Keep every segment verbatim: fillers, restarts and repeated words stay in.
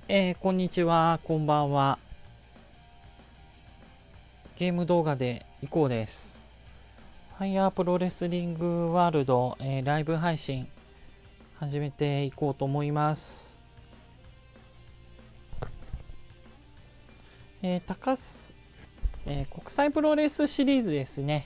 えー、こんにちは、こんばんは。ゲーム動画でいこうです。ファイヤープロレスリングワールド、えー、ライブ配信始めていこうと思います。えー、高須、えー、国際プロレスシリーズですね。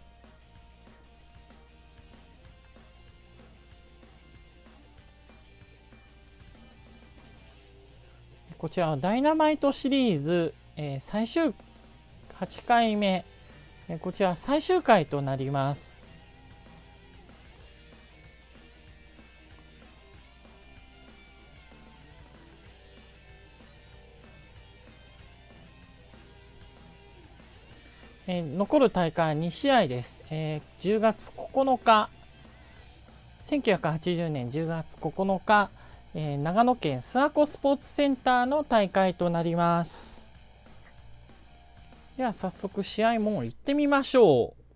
こちらはダイナマイトシリーズ、えー、最終はちかいめ、えー、こちら最終回となります。えー、残る大会はにしあいです。えー、じゅうがつここのか、せんきゅうひゃくはちじゅうねんじゅうがつここのか、えー、長野県諏訪湖スポーツセンターの大会となります。では早速試合も行ってみましょう。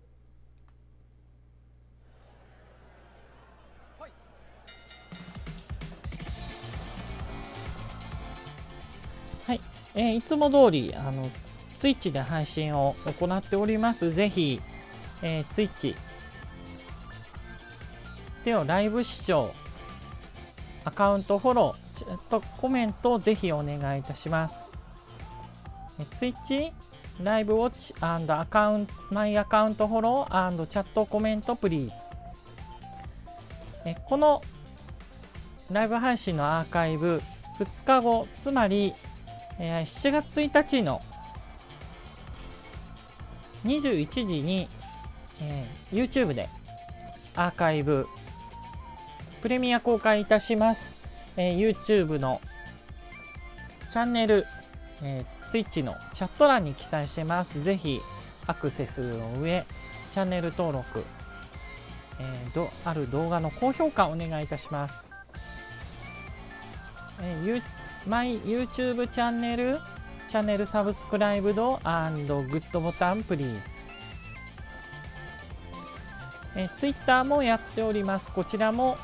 はい、えー、いつも通りあのツイッチで配信を行っております。ぜひ、えー、ツイッチではライブ視聴、アカウントフォロー、チャットコメントをぜひお願いいたします。ツイッチライブウォッチ&アカウントマイアカウントフォロー&チャットコメントプリーズ。えこのライブ配信のアーカイブふつかご、つまり、えー、しちがつついたちのにじゅういちじに、えー、YouTube でアーカイブプレミア公開いたします。えー、YouTube のチャンネル、えー、Twitch のチャット欄に記載してます。ぜひアクセスの上、チャンネル登録、えー、どある動画の高評価お願いいたします。えー、マイ YouTube チャンネル、チャンネルサブスクライブド&グッドボタンプリーズ。えー、Twitter もやっております。こちらも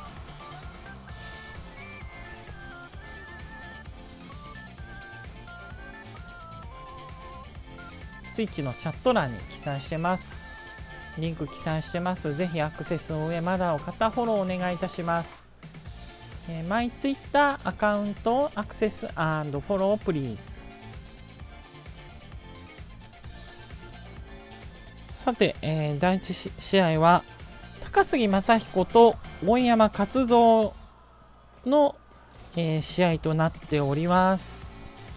スイッチのチャット欄に記載してます。リンク記載してます。ぜひアクセスの上、まだの方フォローお願いいたします。えー、マイツイッターアカウントアクセス&フォロープリーズ。さて、えー、だいいち試合は高杉雅彦と大山勝三の、えー、試合となっております。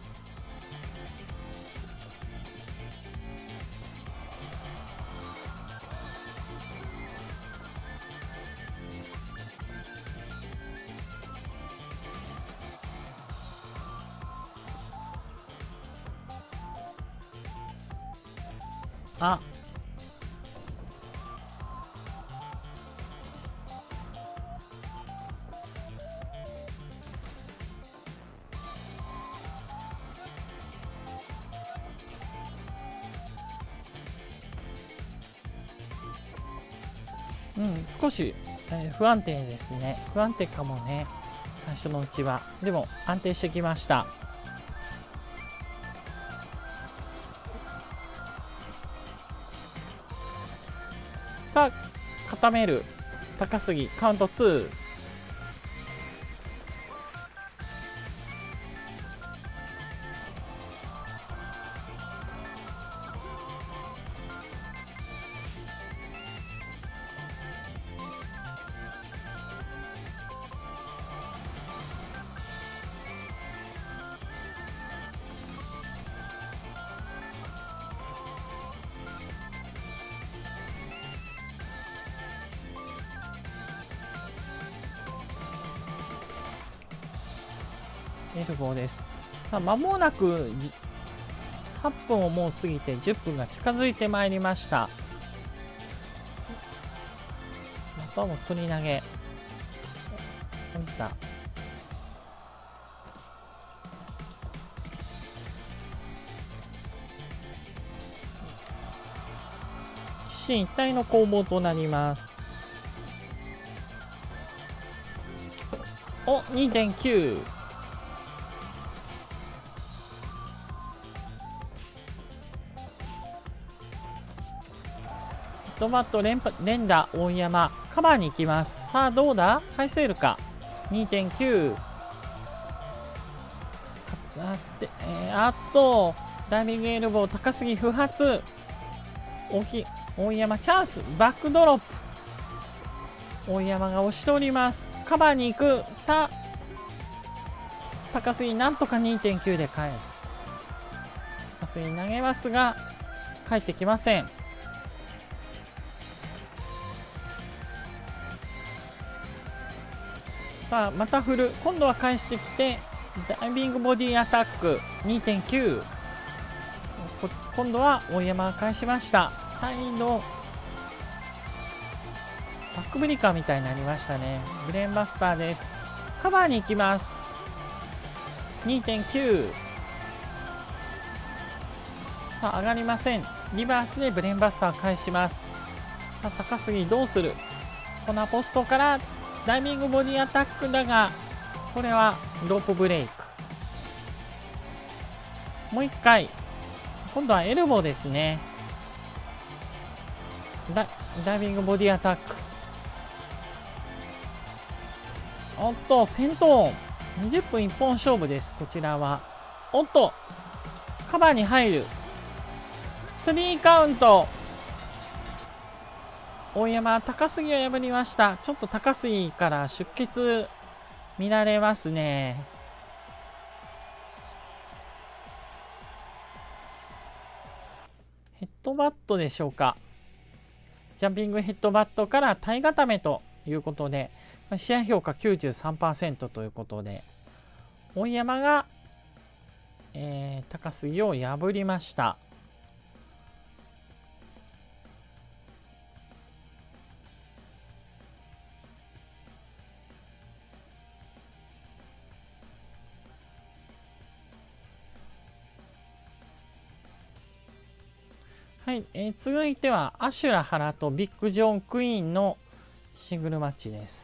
あ、うん、少し、えー、不安定ですね。不安定かもね、最初のうちは。でも安定してきました。さあ、固める高杉、カウントツー。エルボーです。さあ、間もなくはっぷんをもう過ぎてじゅっぷんが近づいてまいりました。またも反り投げ。降りた。一進一退の攻防となります。お、にてんきゅう。 ッドバット連連打大山カバーに行きます。さあどうだ、返せるか。 にてんきゅう あって、えー、あっとダイビングエルボー高杉不発。大きい大山チャンス、バックドロップ、大山が押しております。カバーに行く。さあ高杉なんとか にてんきゅう で返す。高杉投げますが返ってきません。さあまた振る。今度は返してきてダイビングボディアタック にてんきゅう。 今度は大山が返しました。再度バックブリカーみたいになりましたね。ブレーンバスターです。カバーに行きます。 にてんきゅう。 さあ上がりません。リバースでブレーンバスター返します。さあ高杉どうする。コナポストからダイビングボディアタックだが、これはロープブレイク。もう一回。今度はエルボーですね。ダ, ダイビングボディアタック。おっと戦闘にじゅっぷん一本勝負です。こちらはおっとカバーに入る。スリーカウント。大山高杉を破りました。ちょっと高杉から出血見られますね。ヘッドバットでしょうか。ジャンピングヘッドバットから体固めということで、試合評価 きゅうじゅうさんパーセント ということで、大山が、えー、高杉を破りました。はい、えー、続いてはアシュラ原とビッグジョンクイーンのシングルマッチです。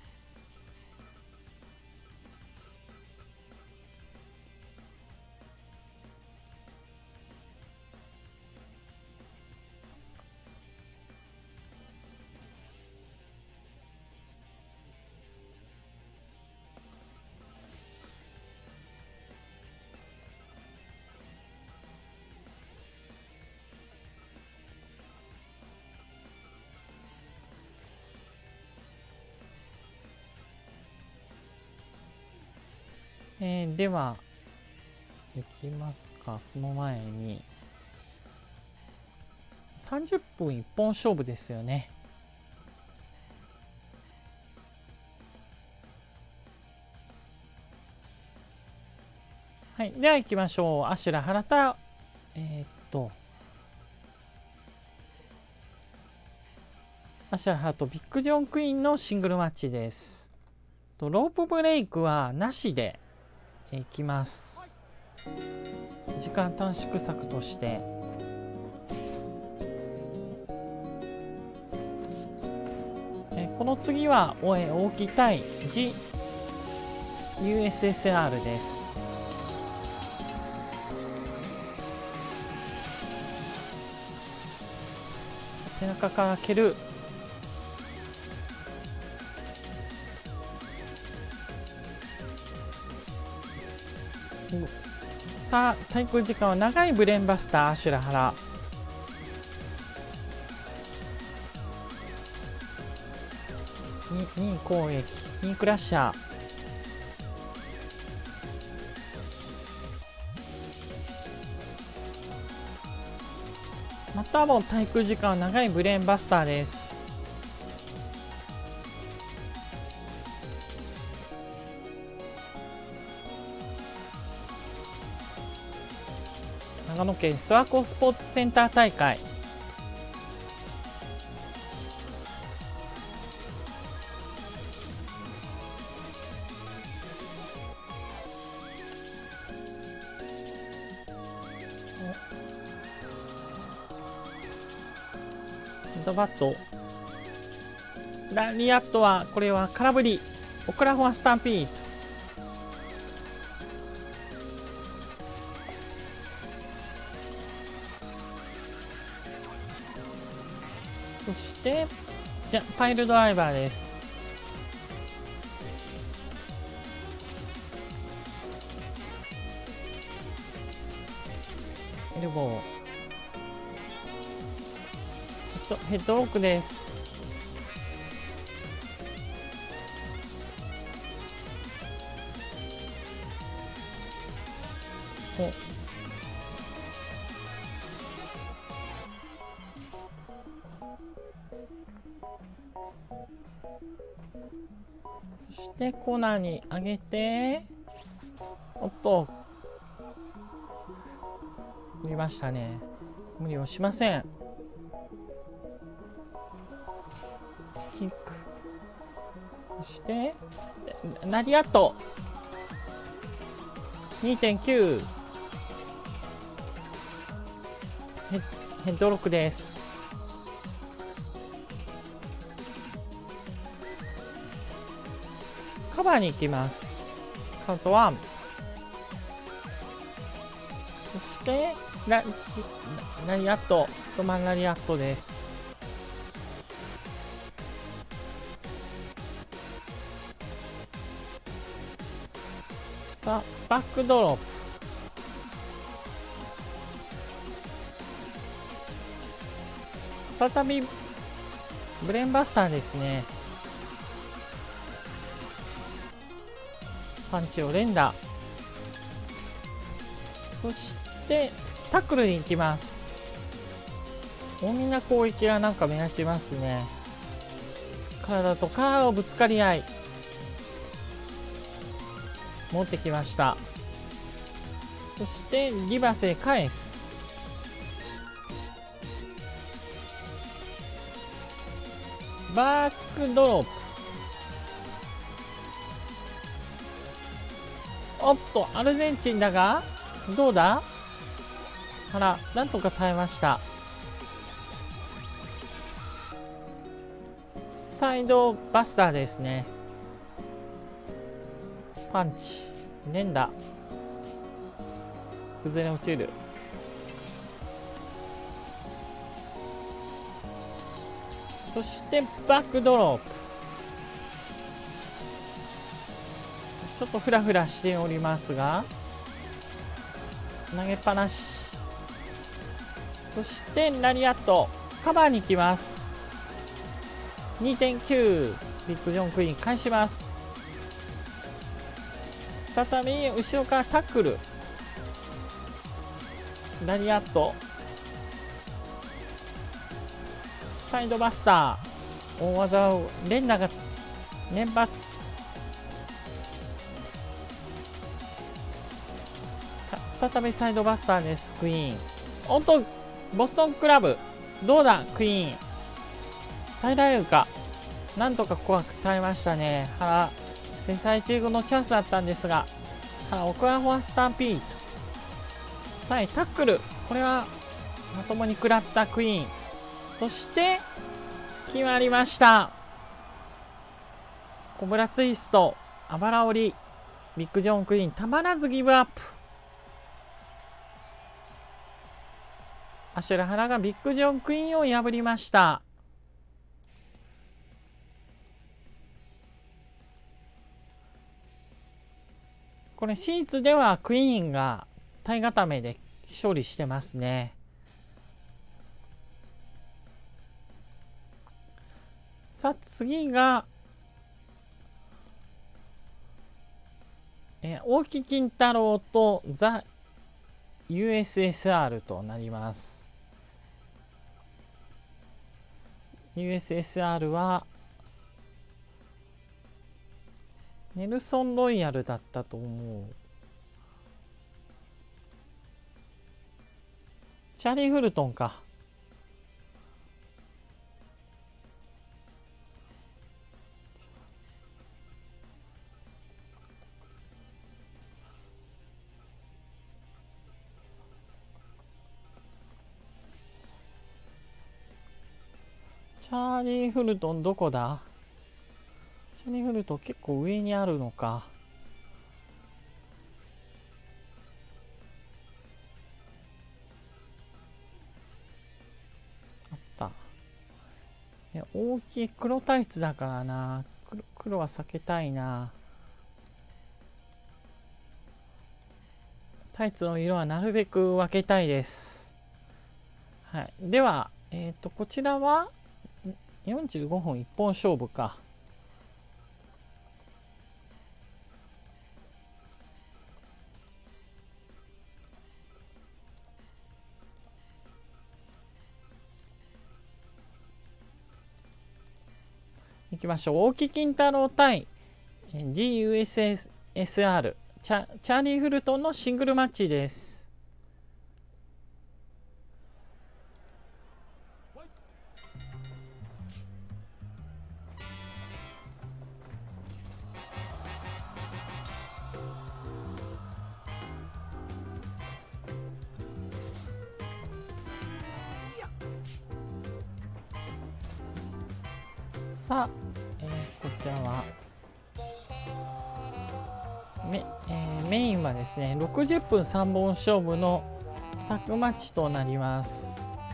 えー、では、いきますか。その前に、さんじゅっぷん一本勝負ですよね。はい。では行きましょう。アシュラ原田、えー、っと、アシュラ原とビッグジョンクイーンのシングルマッチです。とロープブレイクはなしでいきます。時間短縮策として。えこの次は大木対 ジーユーエスエスアール です。背中から蹴る。さあ滞空時間は長いブレーンバスターアシュラ原。にに攻撃にクラッシャー。またも滞空時間は長いブレーンバスターです。長野県諏訪湖スポーツセンター大会。ヘッドバットラリアットはこれは空振り。オクラホマスタンピード。 してじゃパイルドライバーです。エルボー、ヘッドヘッドロックです。おそしてコーナーに上げて、おっと無理ましたね。無理をしません。キック、そしてラリアット にてんきゅう ヘッヘッドロックです。カバーに行きます。カウントワン。そしてララリアット、トマンラリアットです。さあバックドロップ、再びブレーンバスターですね。パンチを連打、そしてタックルに行きます。大きな攻撃がなんか目立ちますね。体と体のぶつかり合い、持ってきました。そしてリバースへ返す。バックドロップ、おっとアルゼンチンだがどうだ。あら、なんとか耐えました。サイドバスターですね。パンチ、連打、崩れ落ちる。そしてバックドロップ、ちょっとフラフラしておりますが投げっぱなし。そしてラリアット、カバーに行きます。 にてんきゅう、ビッグジョンクイーン返します。再び後ろからタックル、ラリアット、サイドバスター、大技を連打が連発。再びサイドバスターです。クイーン、おっとボストンクラブ、どうだクイーン、耐えられるか。なんとか怖く耐えましたね。は制裁中のチャンスだったんですが、はオクラホアスタンピート、はい、タックル、これはまともに食らったクイーン。そして決まりました。コブラツイスト、あばら折り、ビッグジョンクイーンたまらずギブアップ。アシュラハラがビッグジョンクイーンを破りました。これシーツではクイーンが体固めで勝利してますね。さあ次がえ大木金太郎とザ ユーエスエスアール となります。 ユーエスエスアール はネルソン・ロイヤルだったと思う。チャーリー・フルトンか。チャーリー・フルトンどこだ。チャーリー・フルトン結構上にあるのか。あった。 大きい黒タイツだからな。黒、黒は避けたいな。タイツの色はなるべく分けたいです。はい。では、えっと、こちらはよんじゅうごふん一本勝負か。いきましょう。大木金太郎対 ジーユーエスエスアール チャ、チャーリー・フルトンのシングルマッチです。さあ、えー、こちらはメ、えー、メインはですねろくじゅっぷんさんぼん勝負のタッグマッチとなります。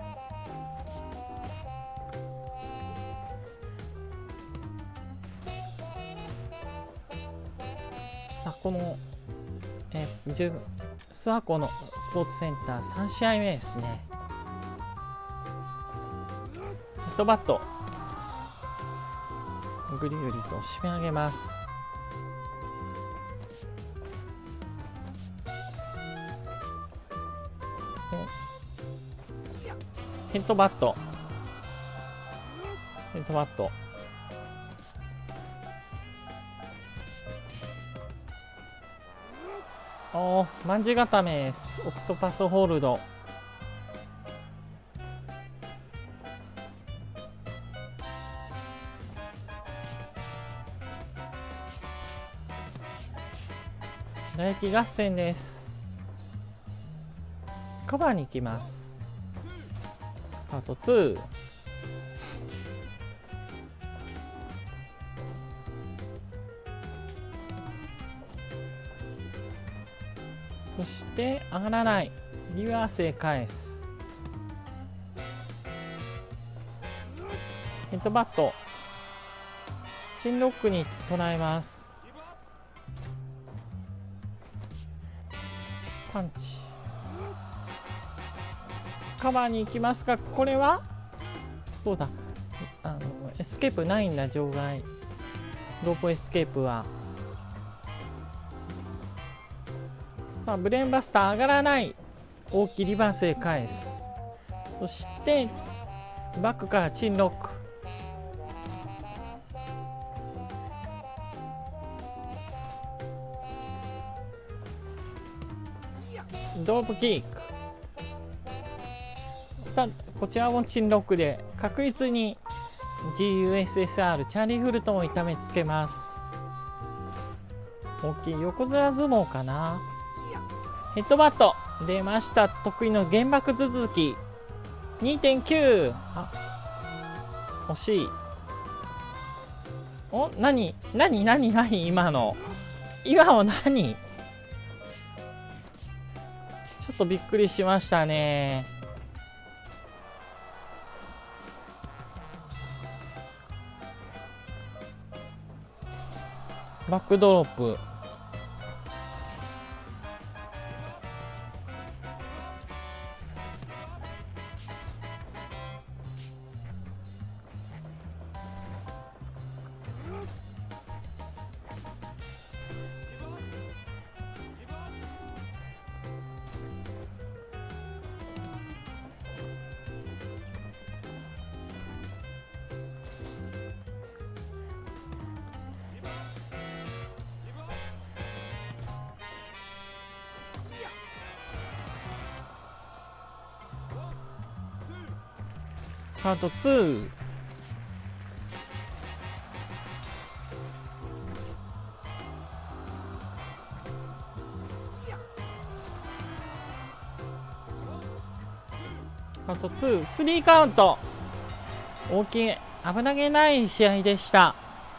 さあこの、えー、じゅ諏訪湖のスポーツセンターさん試合目ですね。ヘッドバットぐりぐりと締め上げます。ヘッドバットヘッドバットおお、卍固めです。オクトパスホールド。唾液合戦です。カバーに行きます。パートツー。そして上がらない。リバースへ返す。ヘッドバット。チンロックに捉えます。パンチ。カバーに行きますが、これはそうだ、あのエスケープないんだ。場外ロープエスケープは。さあブレーンバスター上がらない。大きいリバースへ返す。そしてバックからチンロック。ドロップキック。こちらもチンロックで確実に ジーユーエスエスアール チャーリー・フルトンを痛めつけます。大きい横綱相撲かな。ヘッドバット出ました。得意の原爆続き にてんきゅう。 あ、惜しい。お、何何何何今の今の何、ちょっとびっくりしましたね。バックドロップ。パートツー。パートツー、スリーカウント。大きい、危なげない試合でした。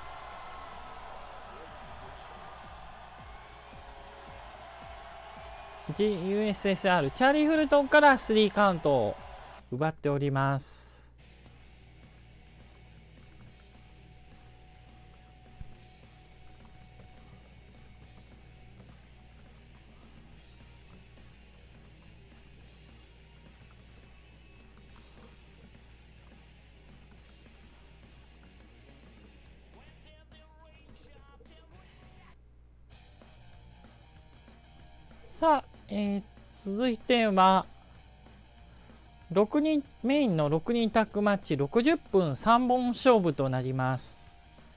ジーユーエスエスアール チャーリー・フルトンからスリーカウントを奪っております。 さあ、えー、続いてはろくにんメインのろくにんタッグマッチろくじゅっぷんさんぼん勝負となります。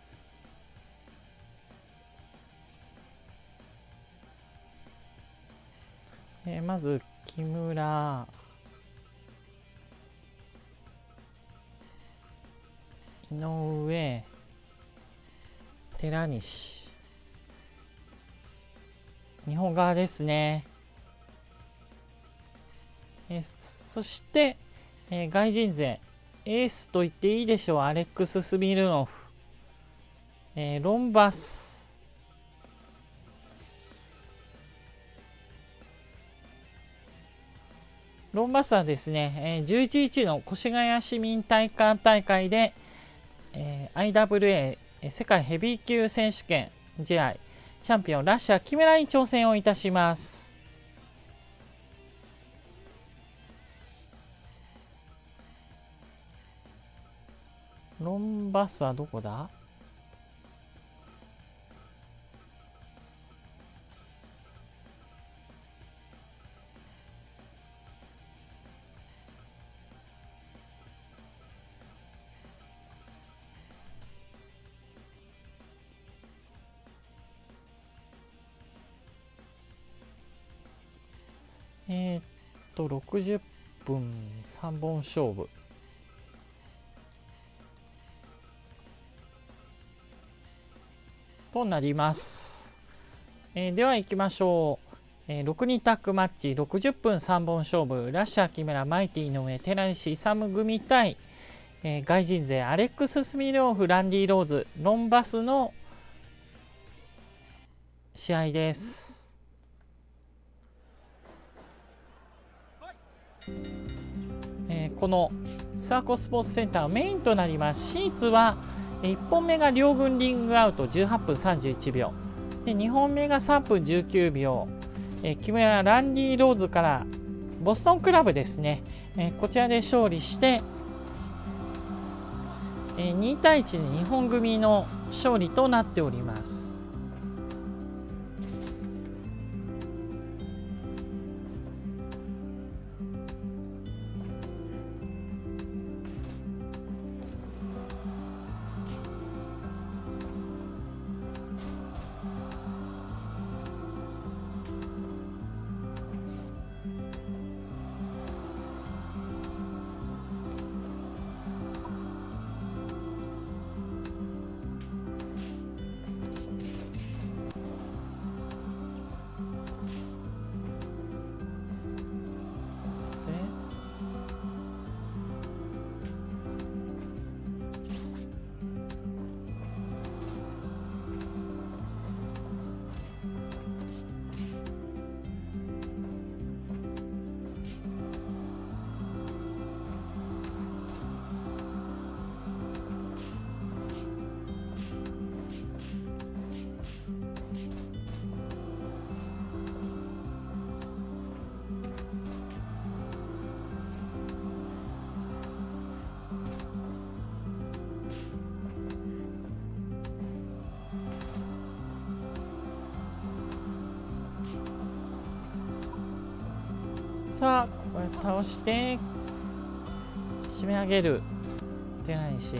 えー、まず木村、井上、寺西、日本側ですね。えー、そして、えー、外人勢エースと言っていいでしょう、アレックス・スミルノフ、えー、ロンバス、ロンバスはですね、じゅういちにちの越谷市民体感大会で、えー、アイダブリューエー 世界ヘビー級選手権試合チャンピオンラッシャーキメラに挑戦をいたします。ロンバスはどこだ？えー、っとろくじゅっぷんさんぼん勝負となります。えー、では行きましょう。えー、ろくにんタッグマッチろくじゅっぷんさんぼん勝負、ラッシャー木村、マイティの上、寺西勇組対、えー、外人勢アレックス・スミローフ、ランディ・ローズ、ロンバスの試合です。えー、このサーコスポーツセンターメインとなります。シーツはいっぽんめが両軍リングアウトじゅうはっぷんさんじゅういちびょうでにほんめがさんぷんじゅうきゅうびょう、えー、木村ランディ・ローズからボストンクラブですね、えー、こちらで勝利して、えー、にたいいちで日本組の勝利となっております。さあこれ倒して締め上げる寺西。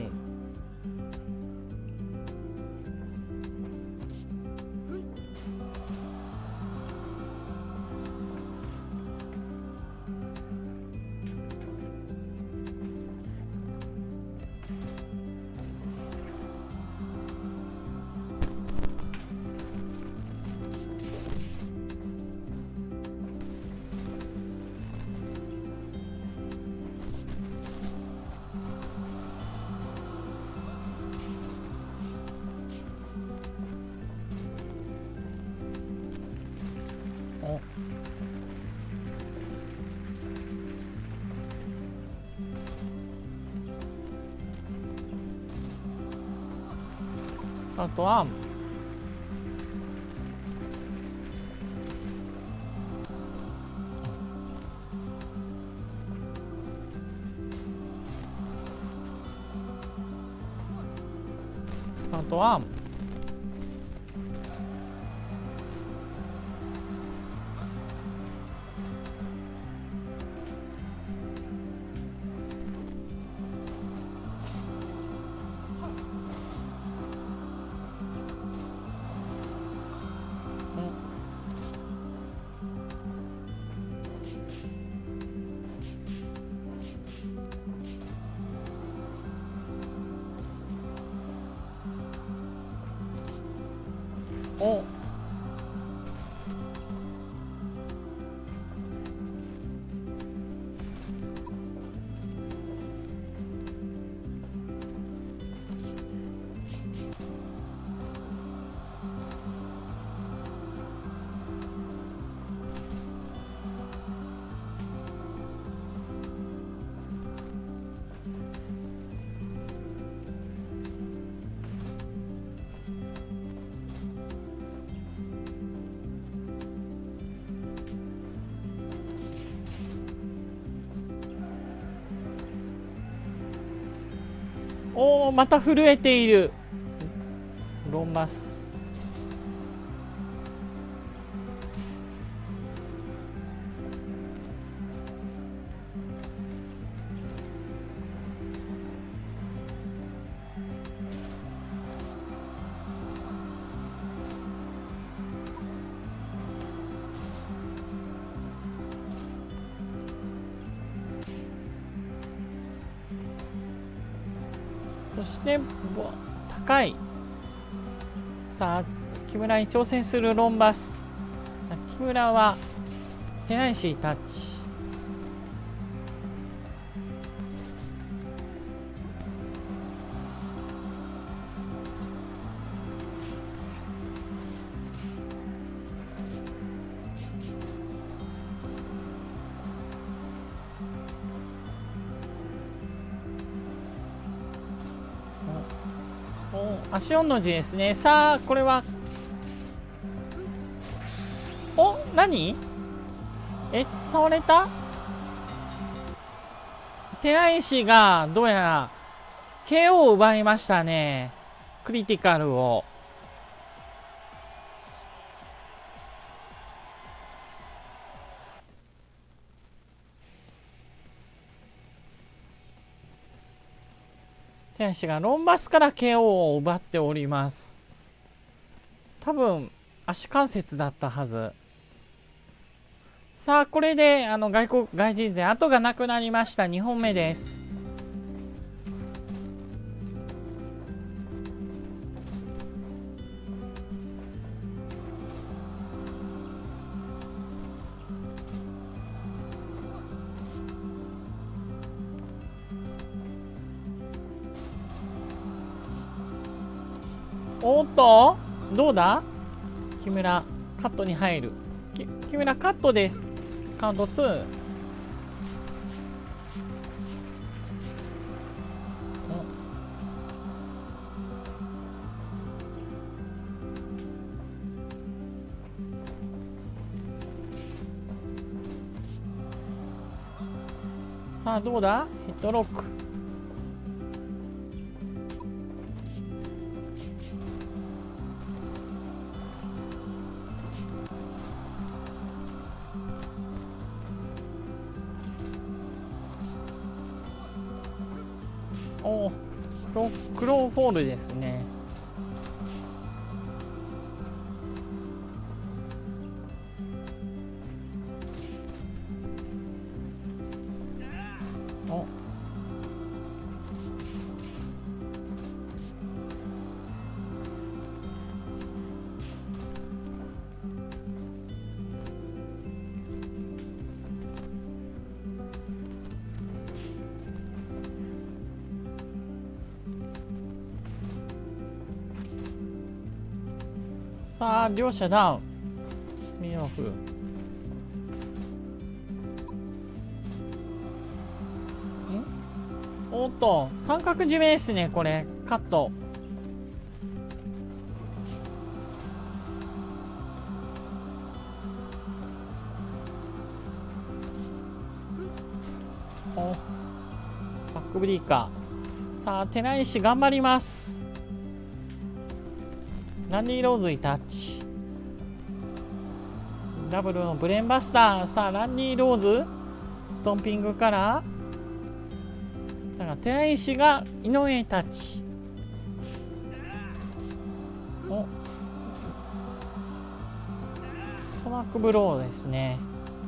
あとはあとはおおー、また震えているロンバス。そして高い。さあ木村に挑戦するロンバス。木村は手ないしタッチ。足よんの字ですね。さあこれはお何え倒れた。寺石がどうやら ケーオー を奪いましたね。クリティカルを。天使がロンバスから ケーオー を奪っております。多分足関節だったはず。さあこれであの外国外人勢後がなくなりました。にほんめです。おっとどうだ。木村カットに入る。き木村カットです。カウントに。さあどうだ。ヘッドロック。おお、クローフォールですね。おさあ両者ダウン。スミノフ。んおっと三角締めですね。これカット。おバックブリーカー。さあ寺石頑張ります。ランディ・ローズにタッチ。ダブルのブレーンバスター。さあランディ・ローズストンピングからだから寺石が井上にタッチ。おストマックブローですね。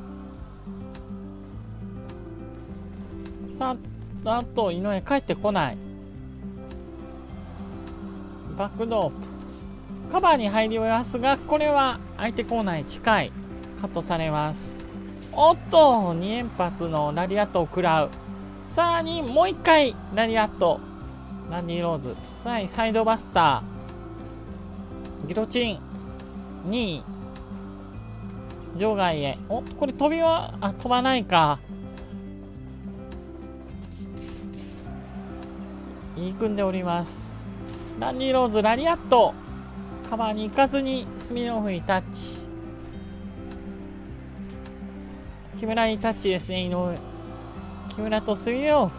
さああと井上帰ってこない。バックドープ。 カバーに入りますが、これは相手コーナーに近い。カットされます。おっと、に連発のラリアットを食らう。さらにもういっかいラリアット。ランディ・ローズ。さらにサイドバスター。ギロチン。にい。場外へ。お、これ飛びは、あ、飛ばないか。いい組んでおります。ランディ・ローズ、ラリアット。カバーに行かずにスミノフにタッチ。木村にタッチですね、井上。木村とスミノフ。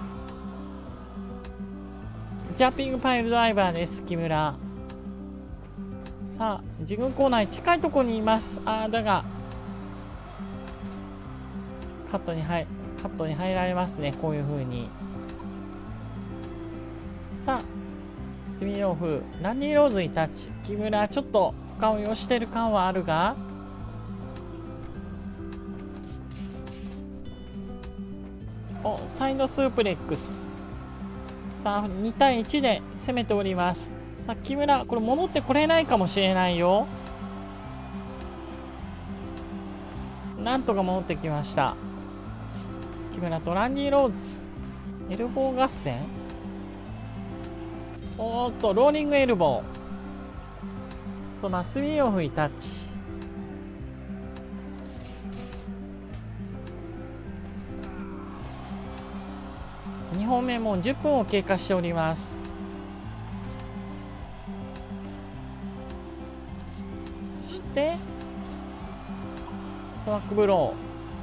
ジャンピングパイルドライバーです、木村。さあ、自分コーナーに近いところにいます。ああ、だが、カットに入、カットに入られますね、こういう風に。さあ、スミノフ、ランディ・ローズにタッチ。木村、ちょっと深追いをしてる感はあるが、お、サイドスープレックス。さあ、に対いちで攻めております。さあ、木村、これ戻ってこれないかもしれないよ。なんとか戻ってきました。木村とランディ・ローズ。エルボー合戦。おーっと、ローリングエルボー。そのスミノフにタッチ。にほんめもじゅっぷんを経過しております。そしてスワックブロ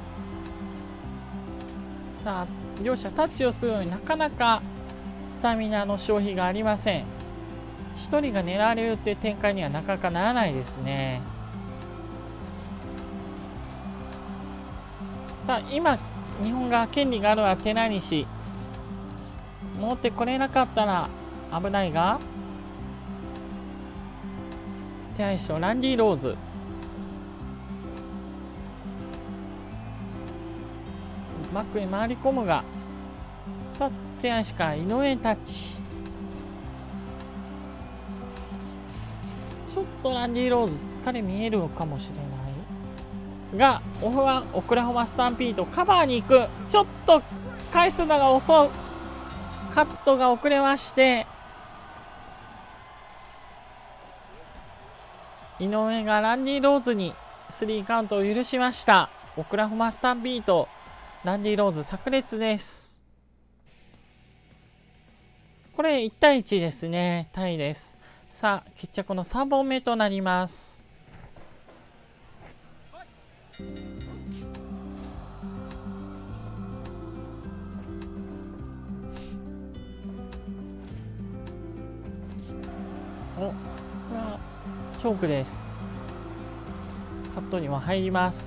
ー。さあ、両者タッチをするのになかなかスタミナの消費がありません。ひとりが狙われるっていう展開にはなかなかならないですね。さあ、今日本が権利があるのは寺西。持ってこれなかったら危ないが、寺西とランディ・ローズ。バックに回り込むが、さあ、寺西から井上にタッチ。ちょっとランディ・ローズ疲れ見えるのかもしれないが、オフはオクラホマスタンピードカバーに行く。ちょっと返すのが遅い。カットが遅れまして、井上がランディ・ローズにスリーカウントを許しました。オクラホマスタンピード、ランディ・ローズ炸裂です。これいち対いちですね。タイです。さあ、決着のさんぼんめとなります。お、これはチョークです。カットにも入ります。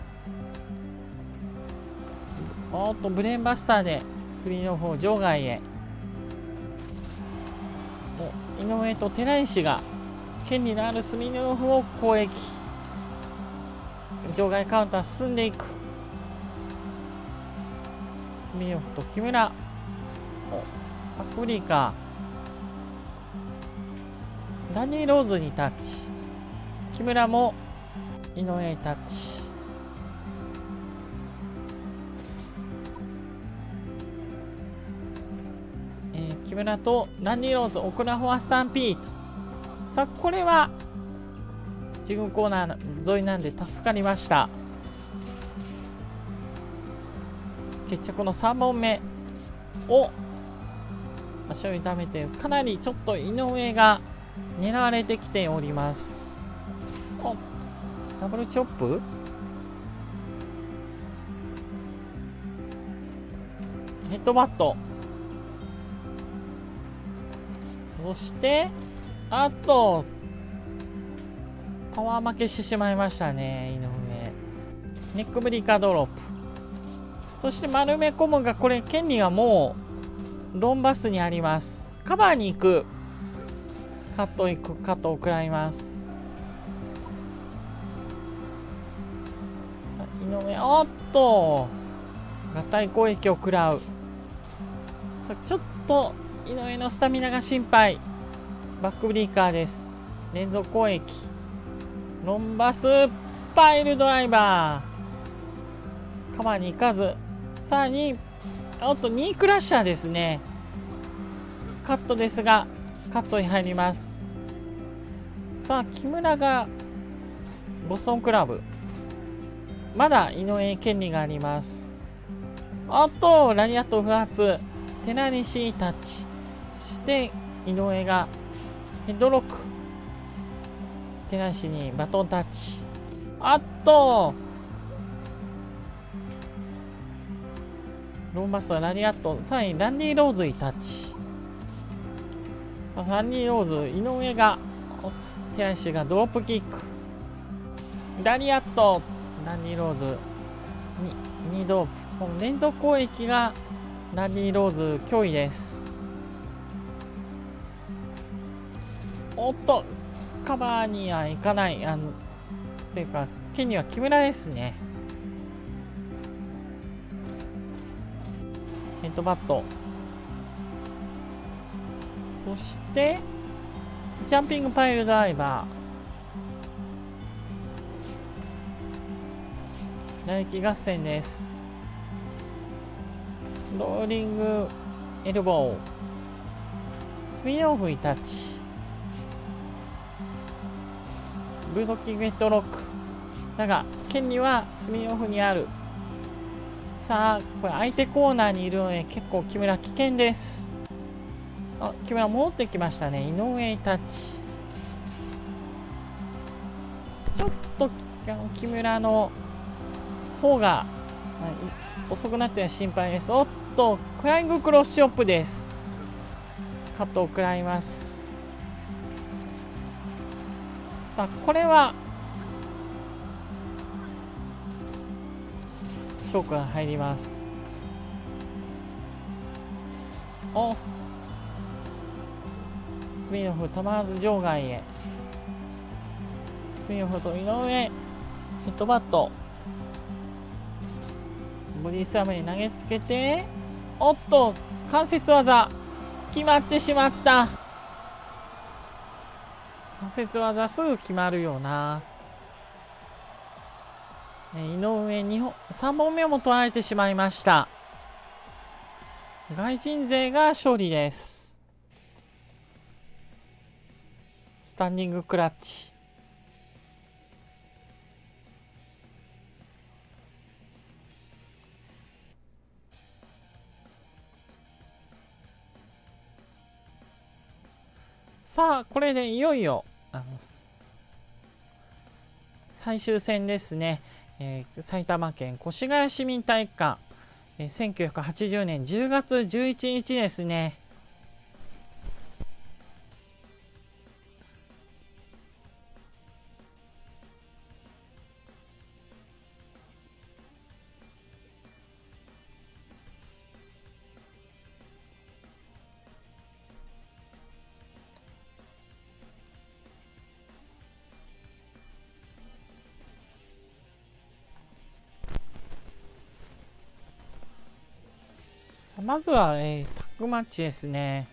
おっと、ブレーンバスターでスミノフを場外へ。井上と寺西が権利のあるスミノフを攻撃。場外カウンター進んでいく。スミノフと木村。お、バックブリーカー。ランディ・ローズにタッチ。木村も井上にタッチ。木村とランディ・ローズ、オクラホマスタンピード。さあ、これは自分コーナー沿いなんで助かりました。決着のさんぼんめを足を痛めて、かなりちょっと井上が狙われてきております。お、ダブルチョップ。ヘッドバット。そしてあとパワー負けしてしまいましたね、井上。ネックブリカードロップ。そして丸め込むが、これ権利がもうロンバスにあります。カバーに行く。カット行く。カットを食らいます。井上、おっと合体攻撃を食らう。さあ、ちょっと井上のスタミナが心配。バックブリーカーです。 連続攻撃。ロンバスパイルドライバー。カバーに行かず。さらに、おっと、ニークラッシャーですね。カットですが、カットに入ります。さあ、木村がボストンクラブ。まだ井上権利があります。おっと、ラリアット不発。手なりしタッチ。そして井上がヘッドロック。手なしにバトンタッチ。あっと、ローマスはラリアット。さらにランディ・ローズにタッチ。さあ、ランディ・ローズ、井上が手足がドロップキック。ラリアット。ランディ・ローズにに度この連続攻撃がランディ・ローズ脅威です。おっと、カバーにはいかない。あのというか剣には木村ですね。ヘッドバット。そしてジャンピングパイルドライバー。打撃合戦です。ローリングエルボー。スピンオフにタッチ。ブードキングヘッドロック。だが剣にはスピンオフにある。さあ、これ相手コーナーにいるので結構木村危険です。あ、木村戻ってきましたね。井上にタッチ。ちょっと木村の方が遅くなってる心配です。おっと、フライングクロスショップです。カットを食らいます。さあ、これはチョークが入ります。お、スピンオフたまらず場外へ。スピンオフと井上ヘッドバット。ボディスラムに投げつけて、おっと、関節技決まってしまった。関節技すぐ決まるよな。井上にほんさんぼんめも取られてしまいました。外人勢が勝利です。スタンディングクラッチ。さあ、これでいよいよあの最終戦ですね。えー、埼玉県越谷市民体育館、えー、せんきゅうひゃくはちじゅうねんじゅうがつじゅういちにちですね。まずは、えー、タッグマッチですね。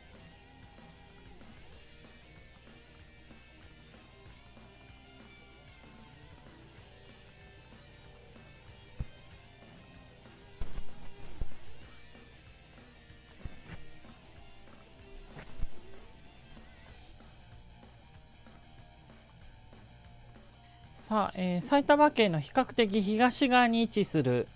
さあ、えー、埼玉県の比較的東側に位置する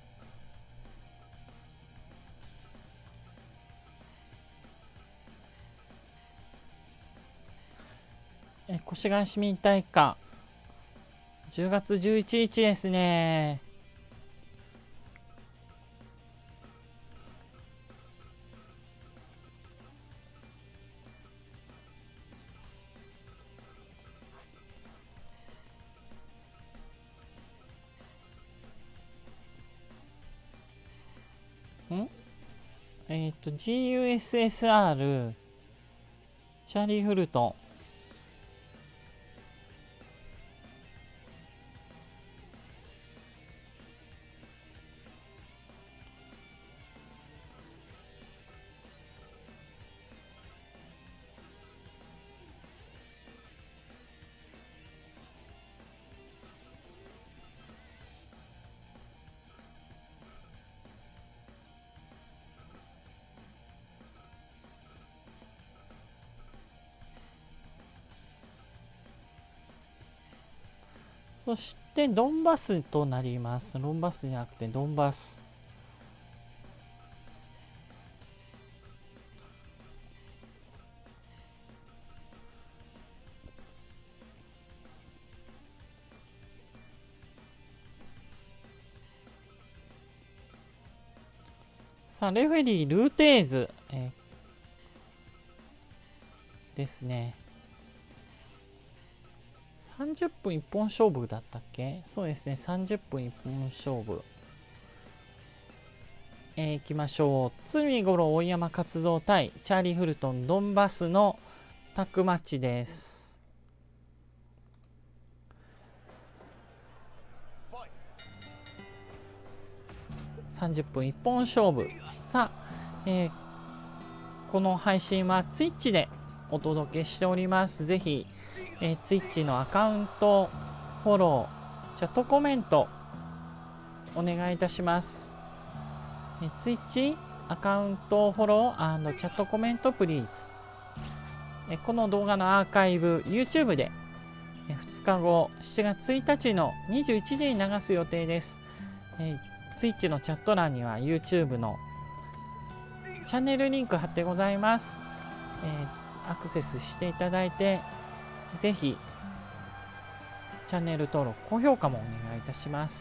え越谷市民体育館じゅうがつじゅういちにちですね。んえっ、ー、と ジーユーエスエスアール チャーリー・フルトン。 そしてドンバスとなります。ロンバスじゃなくてドンバス。さあ、レフェリー、ルーテーズ、えー、ですね。さんじゅっぷん一本勝負だったっけ？そうですね、さんじゅっぷん一本勝負。えー、いきましょう。罪五郎大山活動対チャーリー・フルトンドンバスのタッグマッチです。さんじゅっぷん一本勝負。さあ、えー、この配信は Twitch でお届けしております。ぜひ、えー、Twitch のアカウント、フォロー、チャットコメント、お願いいたします。えー、Twitch アカウント、フォロー&チャットコメント、プリーズ。えー、この動画のアーカイブ、YouTube で、えー、ふつかご、しちがつついたちのにじゅういちじに流す予定です。えー Twitch のチャット欄には YouTube のチャンネルリンク貼ってございます。えー、アクセスしていただいて、ぜひチャンネル登録、高評価もお願いいたします。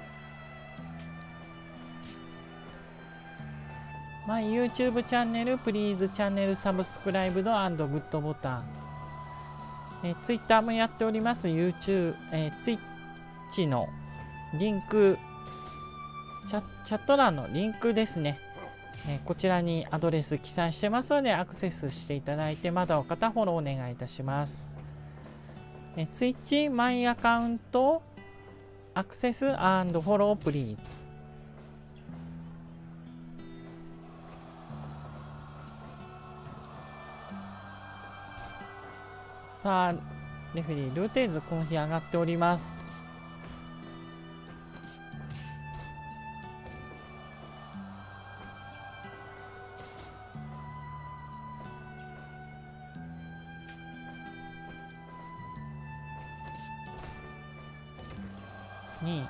マイ YouTube チャンネル、プリーズチャンネルサブスクライブド&グッドボタン。えー、Twitter もやっております。YouTube、えー、Twitch のリンク、チャ、チャット欄のリンクですね、えー、こちらにアドレス記載してますのでアクセスしていただいて、まだお方フォローお願いいたします。えー、Twitch マイアカウントアクセス&フォロープリーズ。さあ、レフェリールーテーズこの日上がっております。に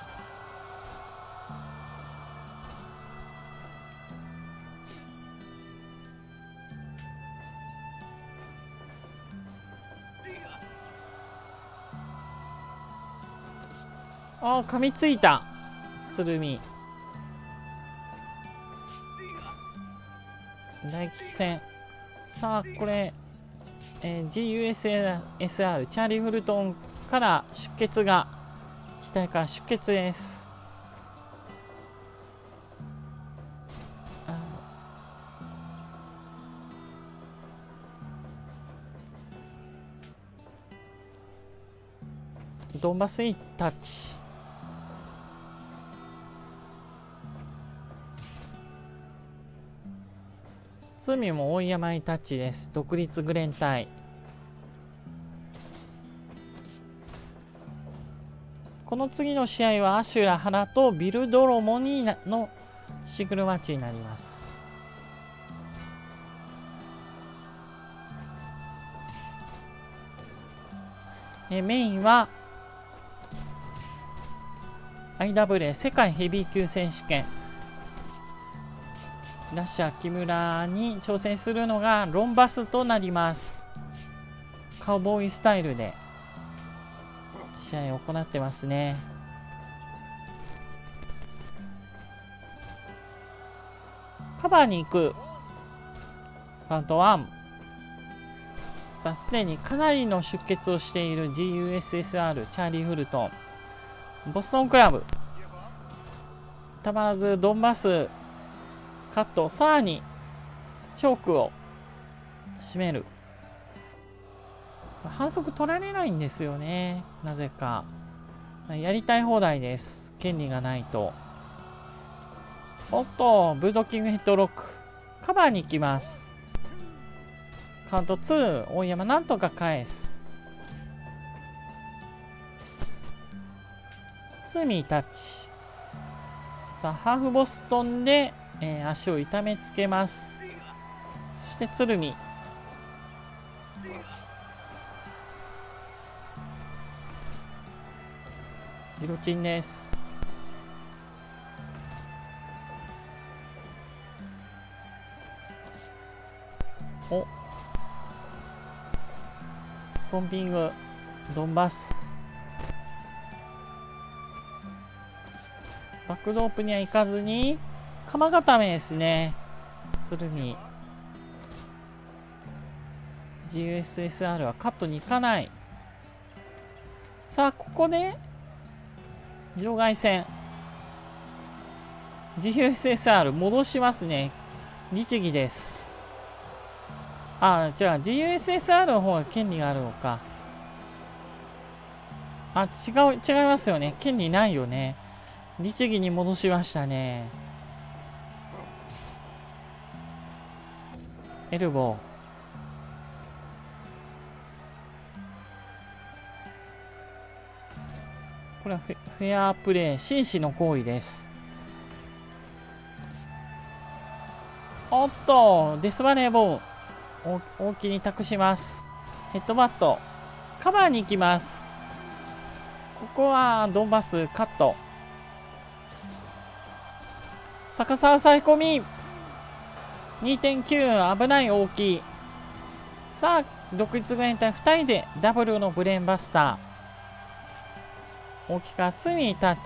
ああ、噛みついた鶴見。大激戦。さあこれ、えー、ジーユーエスエスアール チャーリー・フルトンから出血が、額から出血です。ドンバスにタッチ。罪も大山にタッチです。独立グレン隊。この次の試合はアシュラ・ハラとビル・ドロモニーのシングルマッチになります。えメインは アイダブリューエー 世界ヘビー級選手権。ラッシャー木村に挑戦するのがロンバスとなります。カウボーイスタイルで試合を行ってますね。カバーに行くカウントワン。さあすでにかなりの出血をしている ジーユーエスエスアール チャーリー・フルトン。ボストンクラブたまらずドンバスカット。さらにチョークを締める。反則取られないんですよね、なぜか。やりたい放題です、権利がないと。おっとブルドッキングヘッドロック。カバーに行きます。カウントツー。大山なんとか返す。ツーミータッチ。さあハーフボストンで、えー、足を痛めつけます。そして鶴見。 ギロチンです。お、ストンピングドンバス。バックドロップには行かずに鎌固めですね。鶴見 ジーユーエスエスアール はカットに行かない。さあここで場外戦 ジーユーエスエスアール 戻しますね。律儀です。あ、じゃあ ジーユーエスエスアール の方が権利があるのか。あ、違う、違いますよね。権利ないよね。律儀に戻しましたね。エルボー。これはフェアプレー、紳士の行為です。おっと、デスバネーボーン。大きに託します。ヘッドバット。カバーに行きます。ここはドンバスカット。逆さ抑え込み にてんきゅう 危ない。大きい。さあ独立軍隊ふたりでダブルのブレーンバスター。大きく厚みタッチ。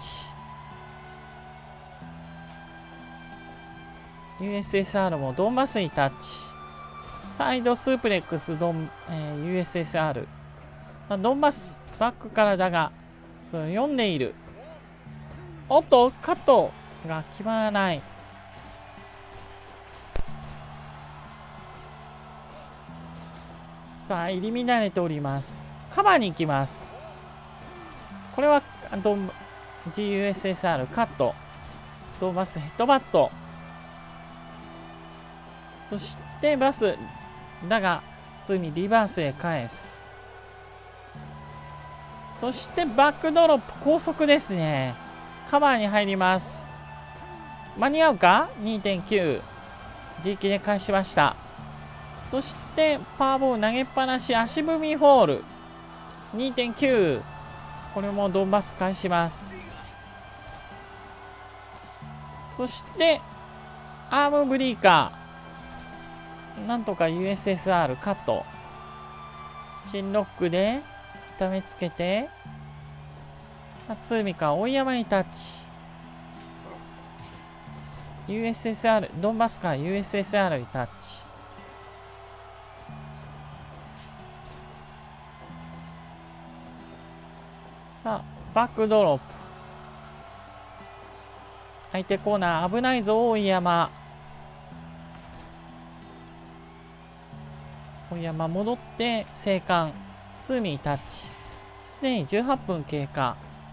ユーエスエスアール もドンバスにタッチ。サイドスープレックスドン、えー、ユーエスエスアール、まあ、ドンバスバックからだがそれを読んでいる。おっとカットが決まらない。さあ入り乱れております。カバーに行きます。これはドン ジーユーエスエスアール カット。ドンバスヘッドバット。そしてバスだがついにリバースへ返す。そしてバックドロップ高速ですね。カバーに入ります。間に合うか にてんきゅう 自力で返しました。そしてパワーボール投げっぱなし足踏みホール にてんきゅう、 これもドンバス返します。そしてアームブリーカーなんとか ユーエスエスアール カット。チンロックで痛めつけて、ツーミカ追山にタッチ。ユーエスエスアール、ドンバスから ユーエスエスアール にタッチ。さあ、バックドロップ。相手コーナー危ないぞ、大山。大山戻って生還。ツーミータッチ。すでにじゅうはっぷん経過。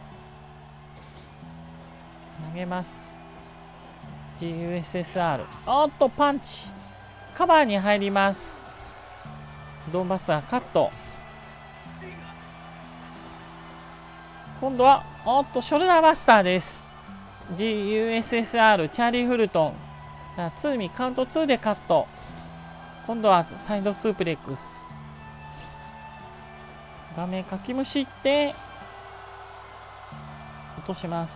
投げます。ジーユーエスエスアール。おっとパンチ。カバーに入ります。ドンバスはカット。今度はおっとショルダーバスターです。 ジーユーエスエスアール チャーリー・フルトン。ツーミーカウントツーでカット。今度はサイドスープレックス。画面かきむしって落とします。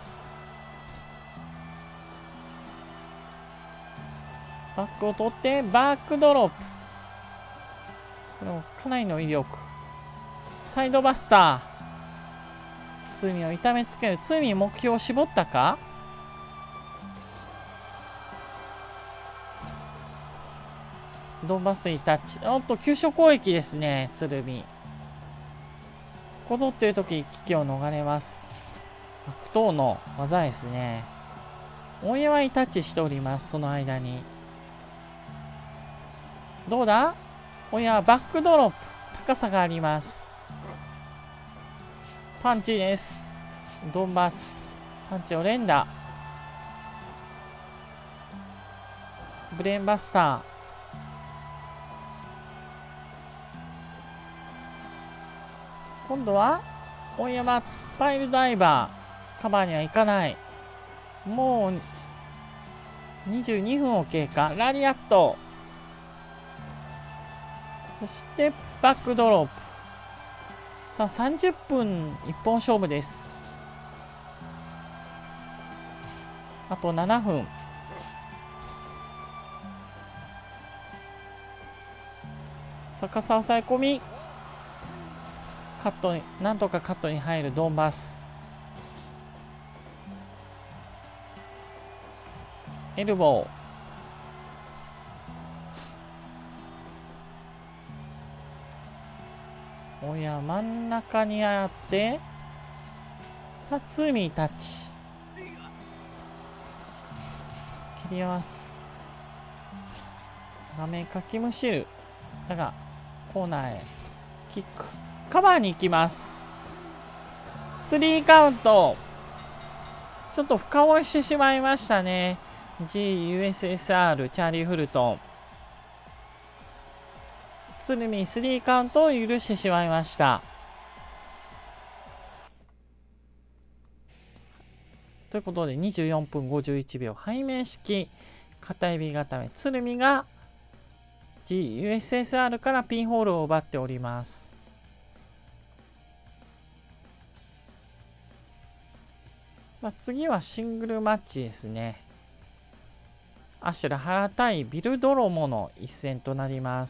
バックを取ってバックドロップ。これもかなりの威力。サイドバスター。ツーミーを痛めつける。ツーミー目標を絞ったか。ドンバスにタッチ。おっと急所攻撃ですね。鶴見ここぞっていう時危機を逃れます。悪党の技ですね。大山にタッチしております。その間にどうだ。大山バックドロップ。高さがあります。パンチです。ドンバスパンチを連打。ブレーンバスター。今度は大山パイルダイバー。カバーには行かない。もうにじゅうにふんを経過。ラリアット。そしてバックドロップ。さあさんじゅっぷん一本勝負です。 あとななふん。逆さ抑え込み。カットに、なんとかカットに入るドンバス。エルボー。おや、真ん中にあって、辰巳たち。切り合わす。画面かきむしる。だが、コーナーへ。キック。カバーに行きます。スリーカウント。ちょっと深追いしてしまいましたね。ジーユーエスエスアール チャーリー・フルトン。鶴見スリーカウントを許してしまいました。ということでにじゅうよんぷんごじゅういちびょう背面式片指固め鶴見が ジーユーエスエスアール からピンホールを奪っております。さあ次はシングルマッチですね。アシュラ原対ビルドロモの一戦となります。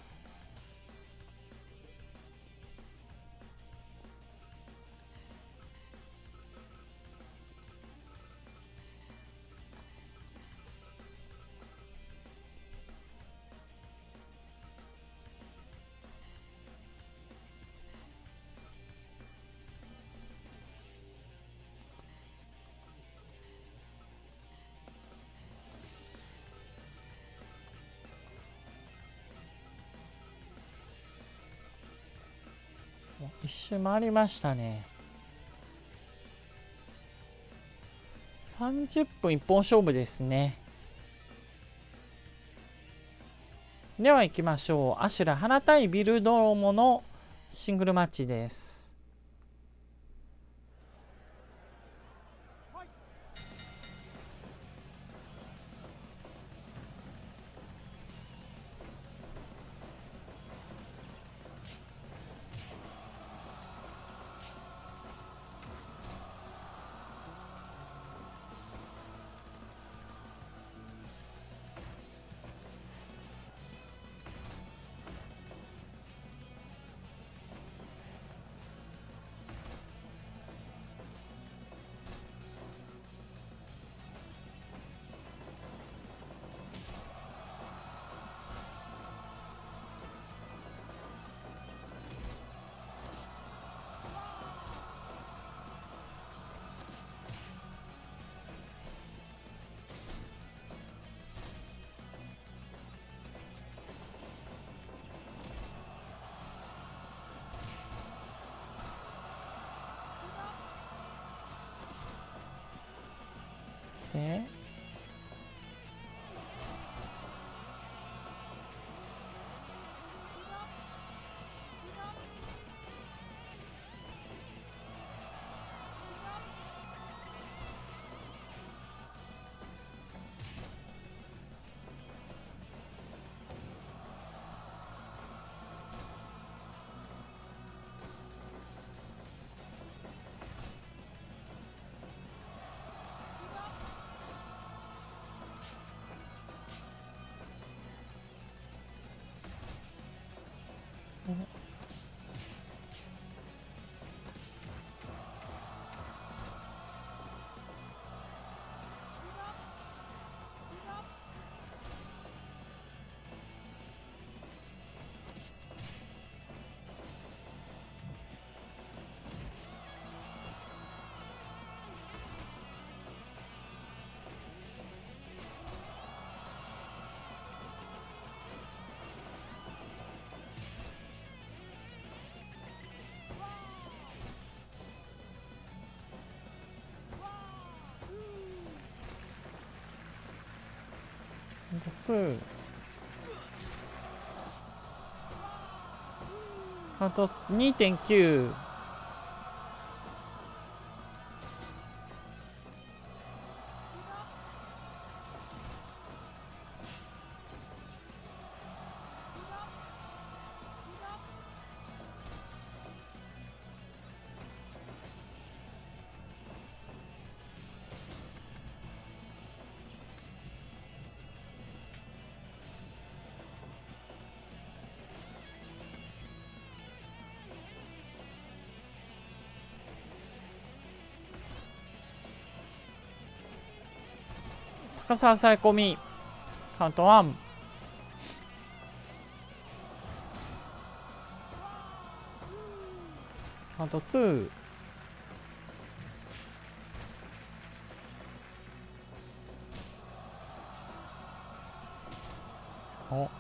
一周回りましたね。さんじゅっぷん一本勝負ですね。では行きましょう。アシュラ花対ビルドロモのシングルマッチです。でツーカウント にてんきゅう。 高さ抑え込み。カウントワン。カウントツー。お。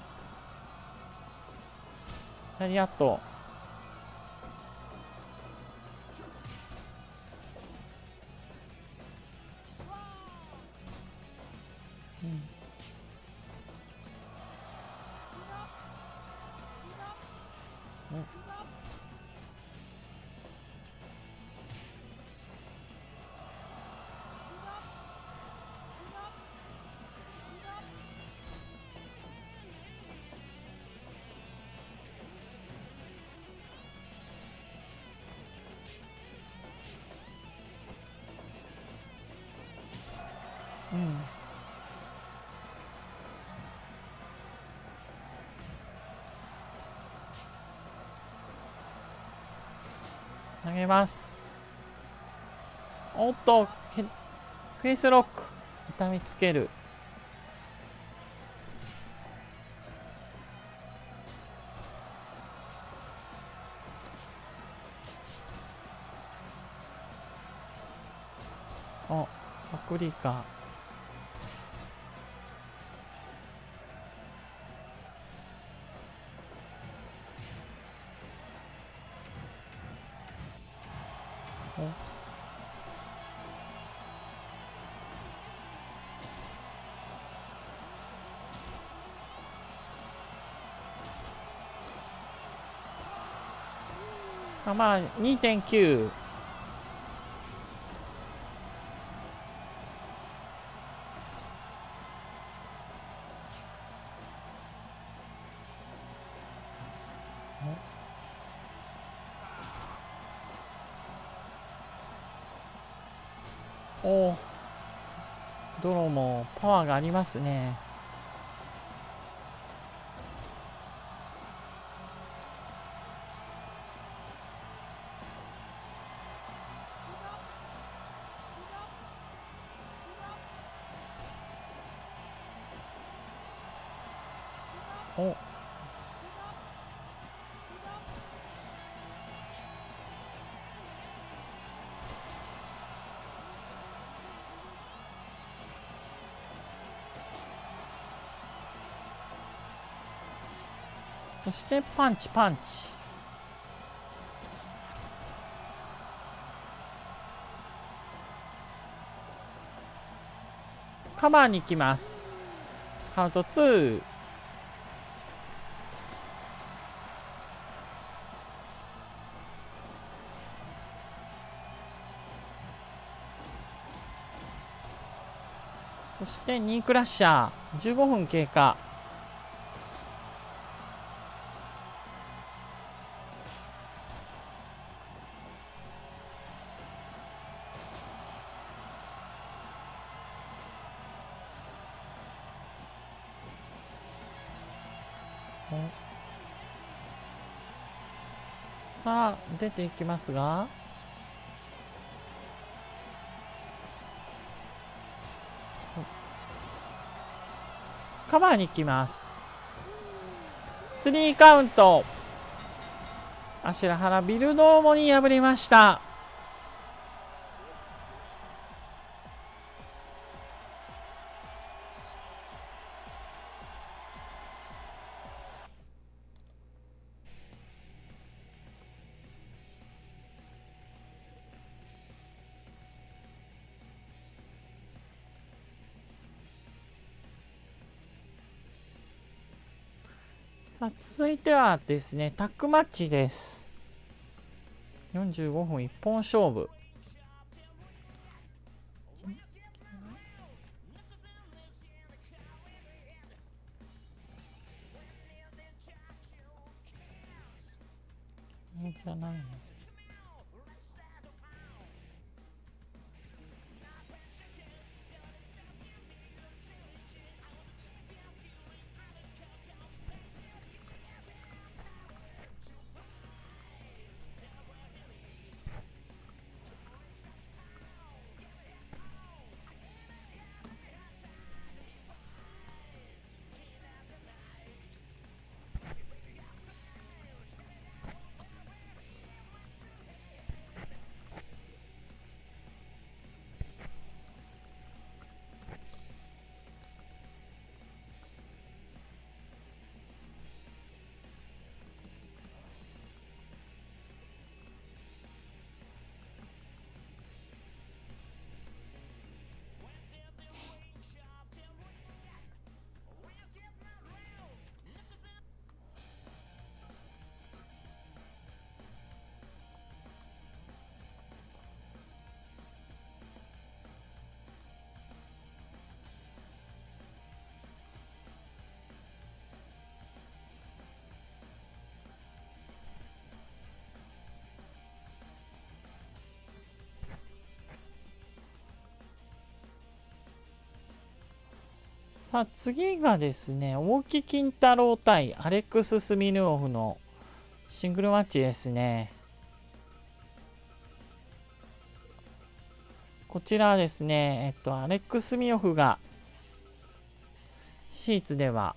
ラリアット。うん。うん。うん。投げます。おっと、フェイスロック。痛みつける。お、パプリカ。お、まあ にてんきゅう。おお、ドローもパワーがありますね。お、そしてパンチパンチ。カバーに行きます。カウントツー。そしてにクラッシャー。じゅうごふん経過。さあ出ていきますが、カバーに行きます。スリーカウント。足ラハラビルドーモに敗れました。さあ続いてはですね、タッグマッチです。よんじゅうごふん一本勝負。じゃないの。 さあ次がですね、大木金太郎対アレックス・スミヌオフのシングルマッチですね。こちらはですね、えっと、アレックス・スミヌオフがシーツでは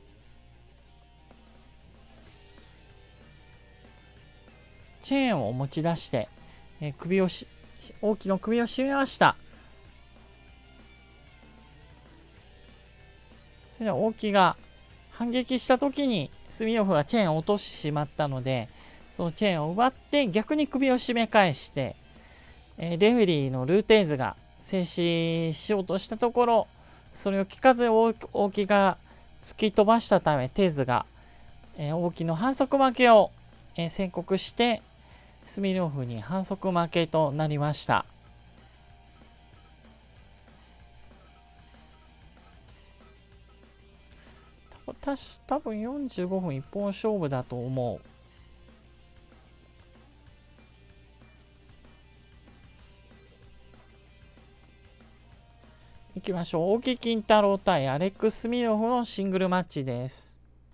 チェーンを持ち出して、えー、首をし大木の首を絞めました。それでは大木が反撃した時にスミノフがチェーンを落としてしまったので、そのチェーンを奪って逆に首を締め返して、えー、レフェリーのルーテーズが静止しようとしたところ、それを聞かず大木が突き飛ばしたため、テーズが、えー、大木の反則負けを、えー、宣告してスミノフに反則負けとなりました。私多分よんじゅうごふん一本勝負だと思う。いきましょう。大木金太郎対アレックス・スミノフのシングルマッチです。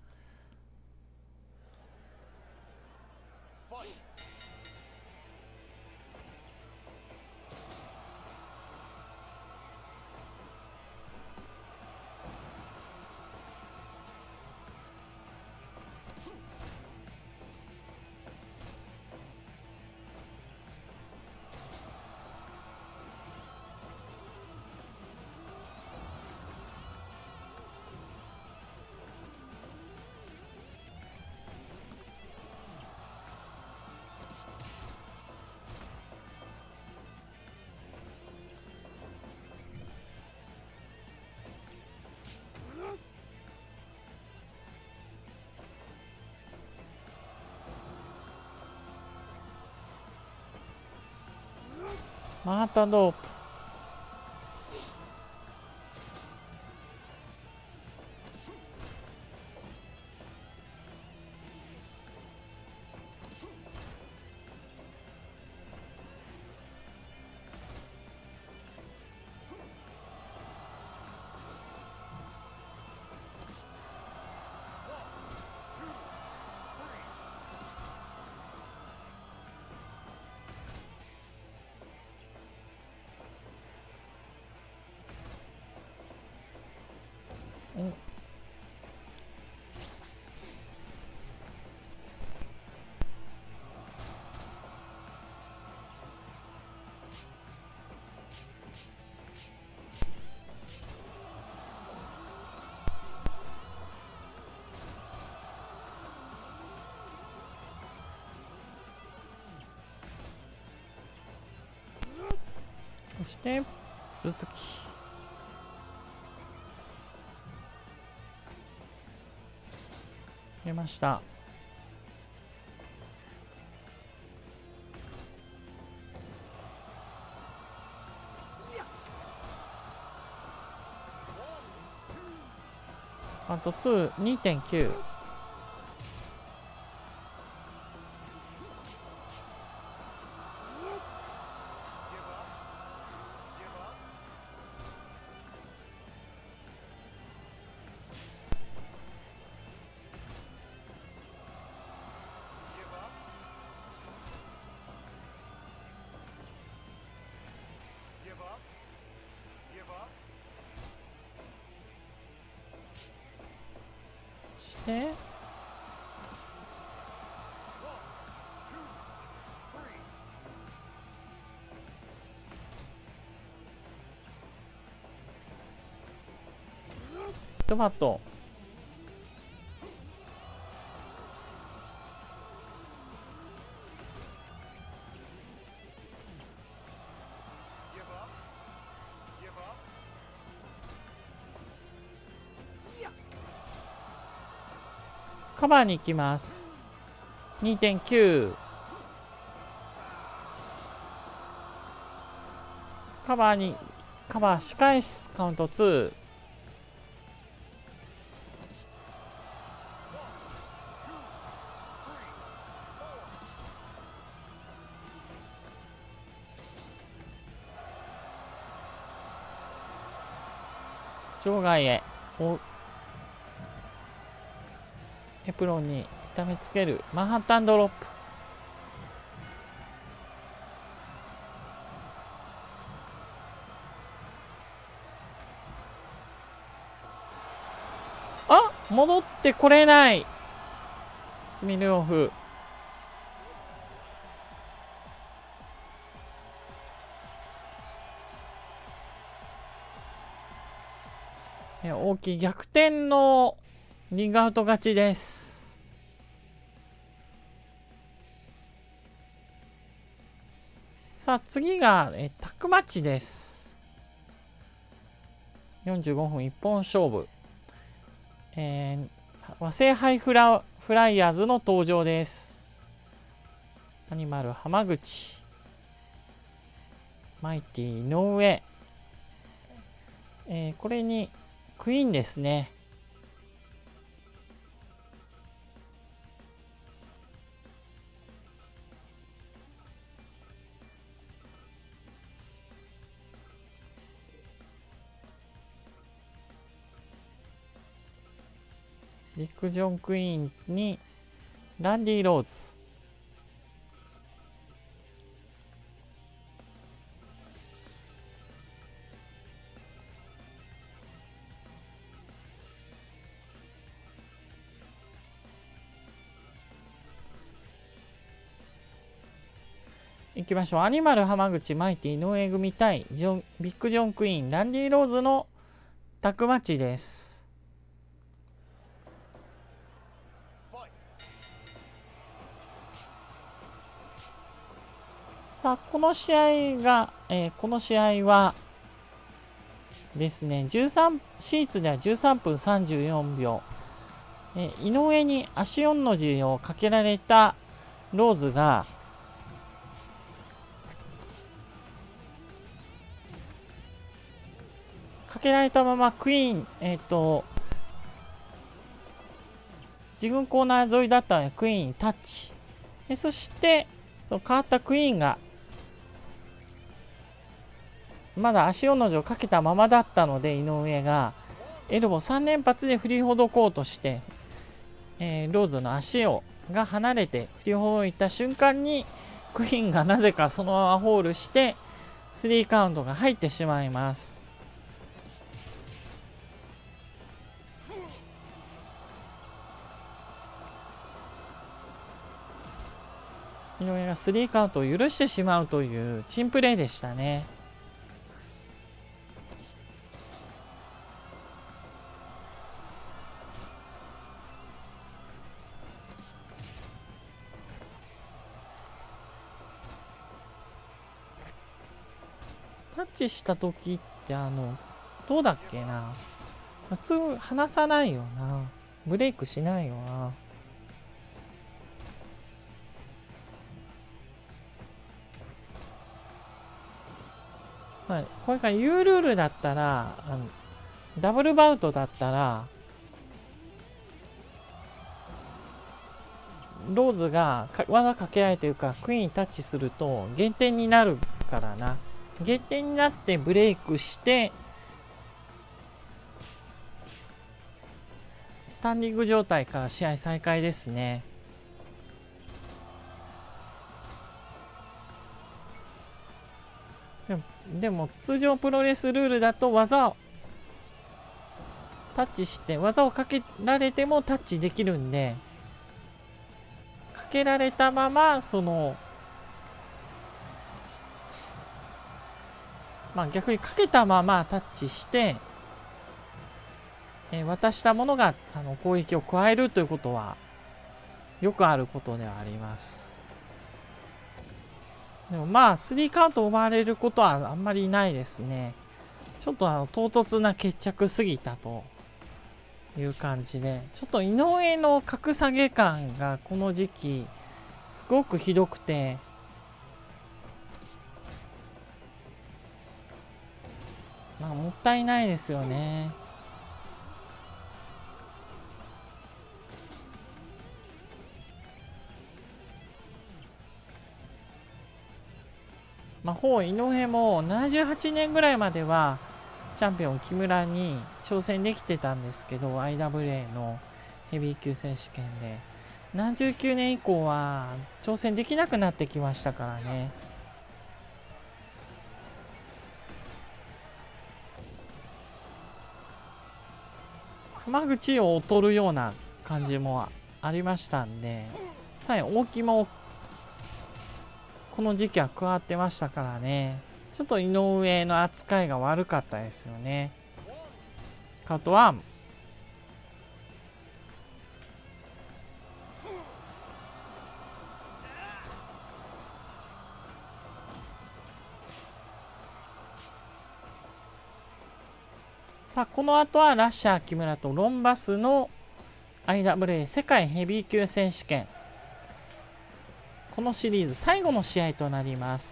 またドープ。そして続き出ました。あと にてんきゅう。そしてトマト。カバーに行きます。にてんきゅう。カバーにカバー仕返す。カウントに。場外へ。 おエプロンに痛めつけるマンハッタンドロップ。あ、戻ってこれない。スミルオフ。大きい逆転のリングアウト勝ちです。さあ次がえタッグマッチです。よんじゅうごふん一本勝負。えー、和製ハイフラフライヤーズの登場です。アニマル浜口、マイティ井上、えー、これにクイーンですね。ビッグジョンクイーンにランディ・ローズ。いきましょう。アニマル浜口、マイティ井上組対ジョンビッグジョンクイーンランディ・ローズのタッグマッチです。さあこの試合が、えー、この試合はですね、じゅうさんシーツではじゅうさんぷんさんじゅうよんびょう、えー、井上に足よんの字をかけられたローズがかけられたままクイーン、えっ、ー、と自分コーナー沿いだったのでクイーンタッチ、えそしてその変わったクイーンがまだ足よんの字をかけたままだったので、井上がエルボーさん連発で振りほどこうとして、えー、ローズの足をが離れて振りほどいた瞬間にクイーンがなぜかそのままホールしてスリーカウントが入ってしまいます。井上がスリーカウントを許してしまうという珍プレーでしたね。タッチした時ってあのどうだっけな、普通離さないよな、ブレイクしないよな。はい、これが U ルールだったら、あのダブルバウトだったらローズが技かけられてるからクイーンにタッチすると減点になるからな。減点になってブレイクしてスタンディング状態から試合再開ですね。でも、でも通常プロレスルールだと技をタッチして技をかけられてもタッチできるんで、かけられたままそのまあ逆にかけたままタッチして、えー、渡したものがあの攻撃を加えるということはよくあることではあります。でもまあスリーカウント奪われることはあんまりないですね。ちょっとあの唐突な決着すぎたという感じで、ちょっと井上の格下げ感がこの時期すごくひどくて、まあもったいないですよね。まあ、ほう井上もななじゅうはちねんぐらいまではチャンピオン木村に挑戦できてたんですけど、 アイダブリューエー のヘビー級選手権でななじゅうきゅうねん以降は挑戦できなくなってきましたからね。浜口を劣るような感じもありましたんで、さえ大木もこの時期は加わってましたからね、ちょっと井上の扱いが悪かったですよね。カウトワン。さあ、この後はラッシャー木村とロンバスの アイダブリューエー 世界ヘビー級選手権。このシリーズ最後の試合となります。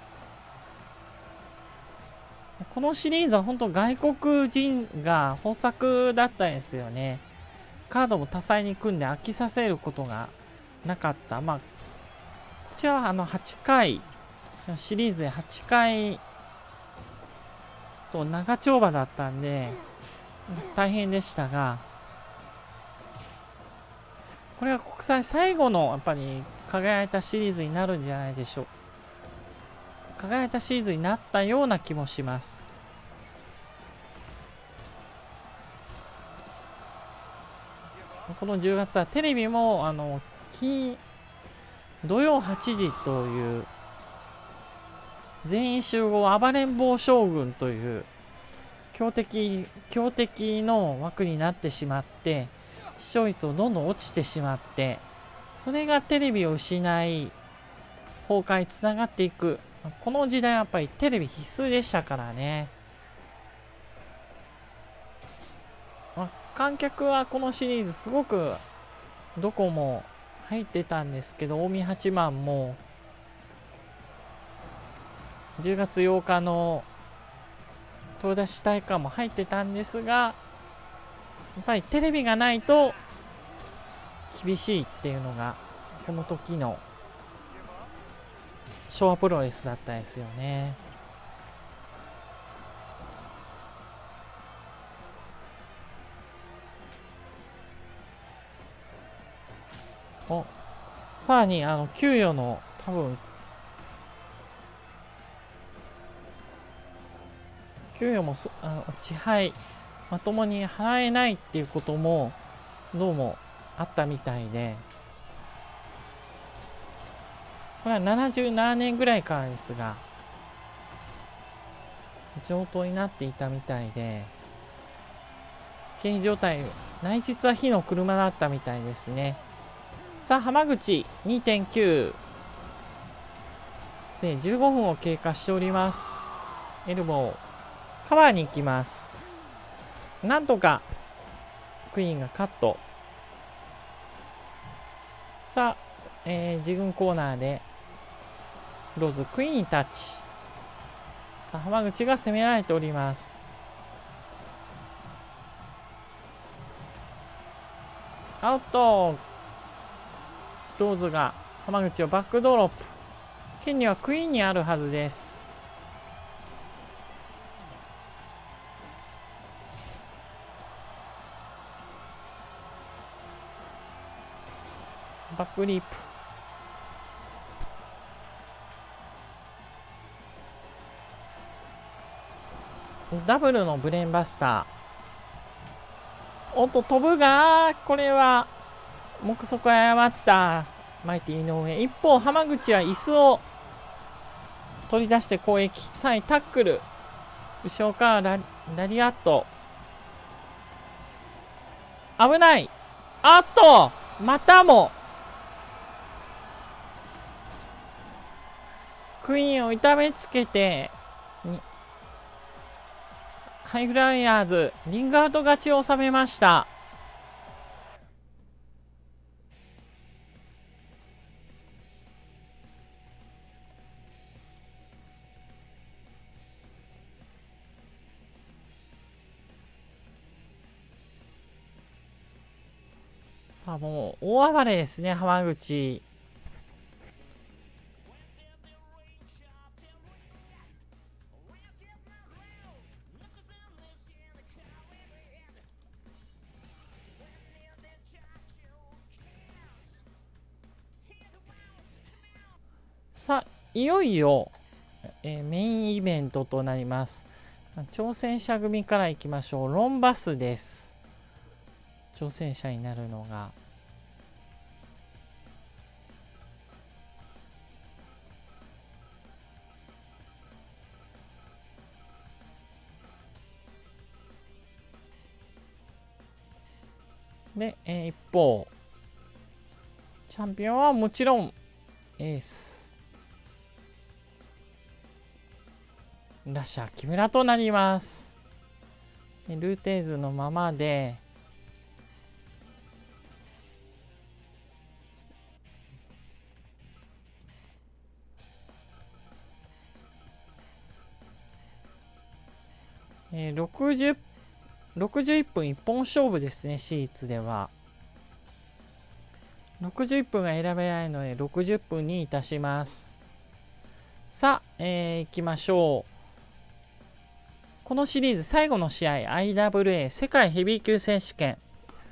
このシリーズは本当外国人が豊作だったですよね。カードも多彩に組んで飽きさせることがなかった。まあ、こちらはあのはちかい、シリーズではちかいと長丁場だったんで大変でしたが、これが国際最後のやっぱり輝いたシリーズになるんじゃないでしょう。輝いたシリーズになったような気もします。このじゅうがつはテレビもあの金土曜はちじという全員集合暴れん坊将軍という強敵強敵の枠になってしまって、視聴率をどんどん落ちてしまって、それがテレビを失い崩壊につながっていく。この時代はやっぱりテレビ必須でしたからね。まあ、観客はこのシリーズすごくどこも入ってたんですけど、近江八幡もじゅうがつようかの東田市大会も入ってたんですが、やっぱりテレビがないと厳しいっていうのがこの時の昭和プロレスだったですよね。お、さらにあの給与の多分給与もあの支配まともに払えないっていうこともどうもあったみたいで、これはななじゅうななねんぐらいからですが上等になっていたみたいで、経営状態内実は火の車だったみたいですね。さあ浜口 にてんきゅう じゅうごふんを経過しております。エルボーカバーに行きます。なんとかクイーンがカット。さあ、えー、自分コーナーでローズクイーンにタッチ。さあ浜口が攻められております。アウト。ローズが浜口をバックドロップ。権利はクイーンにあるはずです。バックリープ。ダブルのブレーンバスター。おっと飛ぶが、これは目測誤ったマイティ井上。一方浜口は椅子を取り出して攻撃。さらにタックル。後ろからララリアット。危ない。あっとまたもクイーンを痛めつけてハイフライヤーズリングアウト勝ちを収めました。さあもう大暴れですね浜口。 いよいよ、えー、メインイベントとなります。挑戦者組からいきましょう。ロンバスです。挑戦者になるのが。で、えー、一方、チャンピオンはもちろんエース。ラッシャー木村となります。ルーテーズのままで、えー、ろくじゅう、ろくじゅういっぷん一本勝負ですね、シーツでは。ろくじゅういっぷんが選べないので、ろくじゅっぷんにいたします。さあ、えー、行きましょう。このシリーズ最後の試合、アイダブリューエー 世界ヘビー級選手権。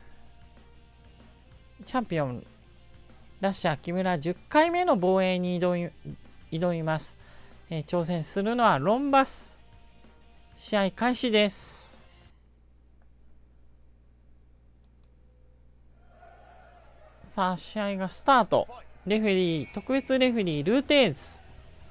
チャンピオン、ラッシャー木村じゅっかいめの防衛に挑み、挑みます、えー。挑戦するのはロンバス。試合開始です。さあ、試合がスタート。レフェリー、特別レフェリー、ルーテーズ。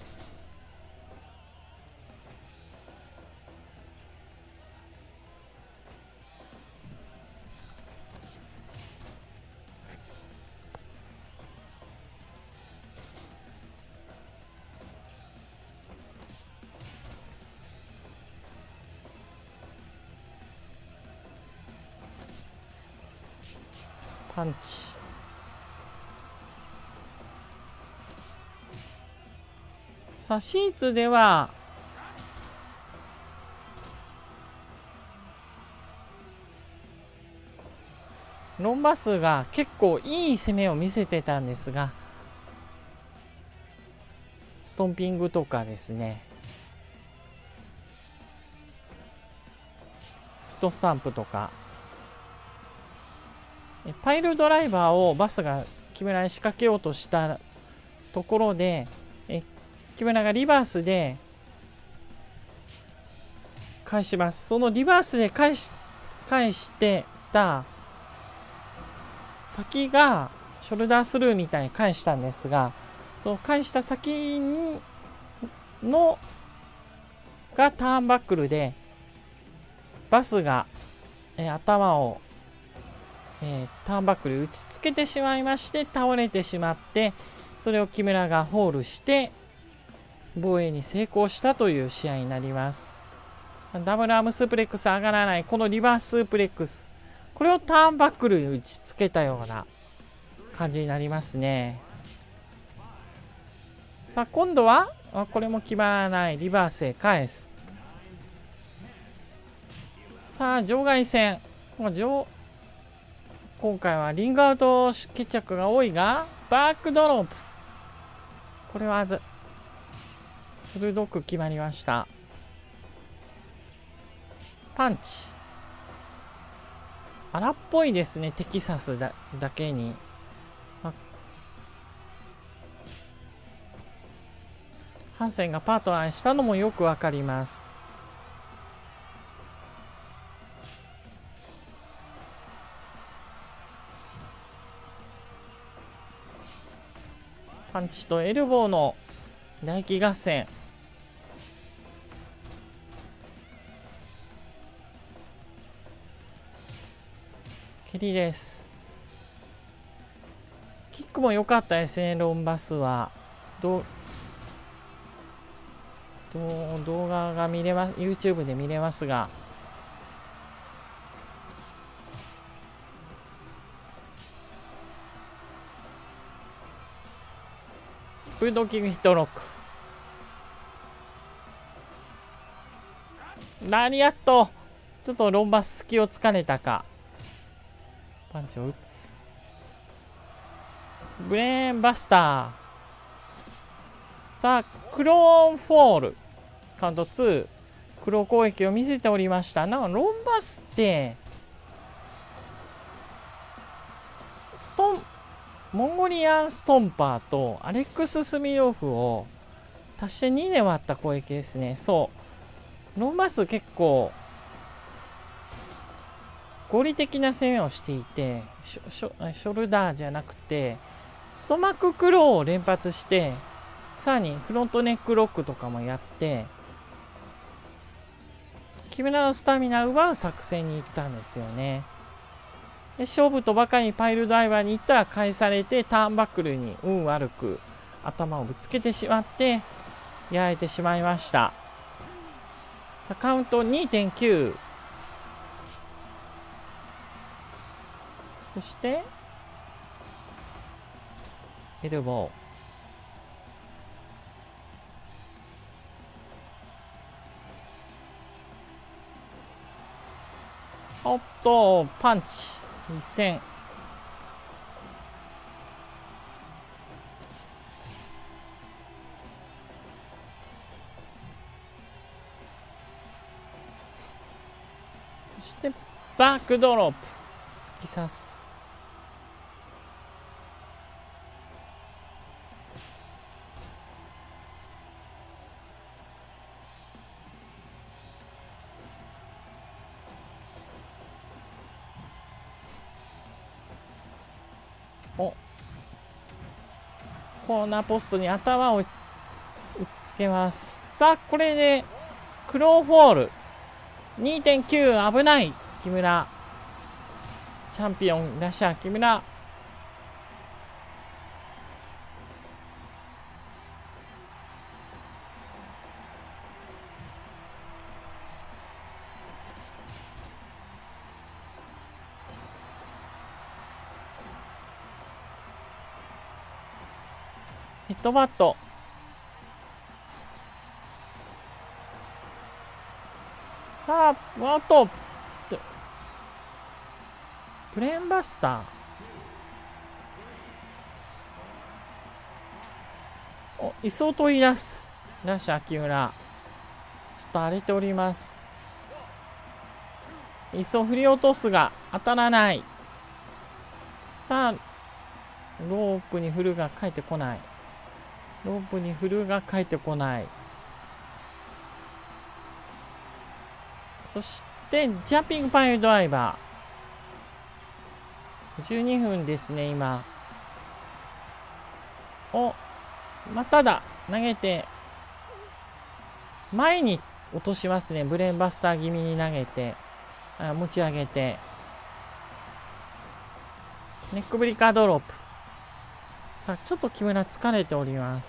パンチ。さあ、シーツではロンバスが結構いい攻めを見せてたんですが、ストンピングとかですね、フットスタンプとか、パイルドライバーをバスが木村に仕掛けようとしたところで、え木村がリバースで返します。そのリバースで返し返してた先がショルダースルーみたいに返したんですが、その返した先にのがターンバックルで、バスが、え頭をえー、ターンバックル打ちつけてしまいまして倒れてしまって、それを木村がホールして防衛に成功したという試合になります。ダブルアームスープレックス上がらない、このリバーススープレックス、これをターンバックルに打ちつけたような感じになりますね。さあ今度はこれも決まらない、リバースへ返す。さあ場外戦、場今回はリングアウト決着が多いが、バックドロップ。これはず鋭く決まりました。パンチ。荒っぽいですね、テキサスだだけに。ハンセンがパートナーにしたのもよくわかります。パンチとエルボーの唾液合戦。蹴りです。キックも良かったですね、ロンバスは。どど動画が見れます、YouTube で見れますが。ブルドッキングヒットロック。ラリアット。ちょっとロンバス隙を突かれたか。パンチを打つ。ブレーンバスター。さあクローンフォールカウントツー。黒攻撃を見せておりました。なんかロンバスってストンモンゴリアンストンパーとアレックス・スミロフを足してにで割った攻撃ですね。そうロンバス結構合理的な攻めをしていて、ショ、ショ、ショルダーじゃなくてストマッククローを連発して、さらにフロントネックロックとかもやって木村のスタミナを奪う作戦に行ったんですよね。で勝負とばかりにパイルドライバーに行ったら返されて、ターンバックルに運悪く頭をぶつけてしまってやられてしまいました。さあカウント にてんきゅう。 そしてエルボー。おっとパンチに戦。そしてバックドロップ突き刺す。おコーナーポストに頭を打ちつけます。さあこれでクローフォール にてんきゅう。危ない木村。チャンピオンラッシャー木村。ヘッドバット。さあワットブレーンバスター。お椅子を取り出すラッシャー木村。ちょっと荒れております。椅子を振り落とすが当たらない。さあロープに振るが返ってこない。ロープに振るが返ってこない。そしてジャンピングパイルドライバー。じゅうにふんですね今。おまただ投げて前に落としますね。ブレーンバスター気味に投げて、あ持ち上げてネックブリカードロップ。さあちょっと木村疲れております。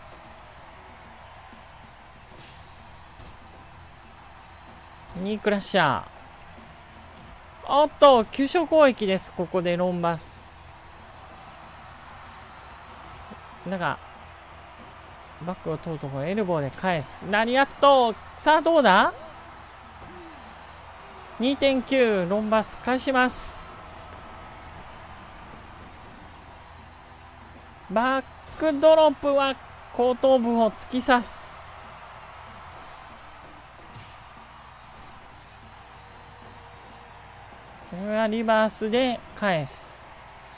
ニークラッシャー。おっと急所攻撃です。ここでロンバスなんかバックを取るところエルボーで返す。ラリアット。さあどうだ にてんきゅう。ロンバス返します。バックドロップは後頭部を突き刺す。これはリバースで返す。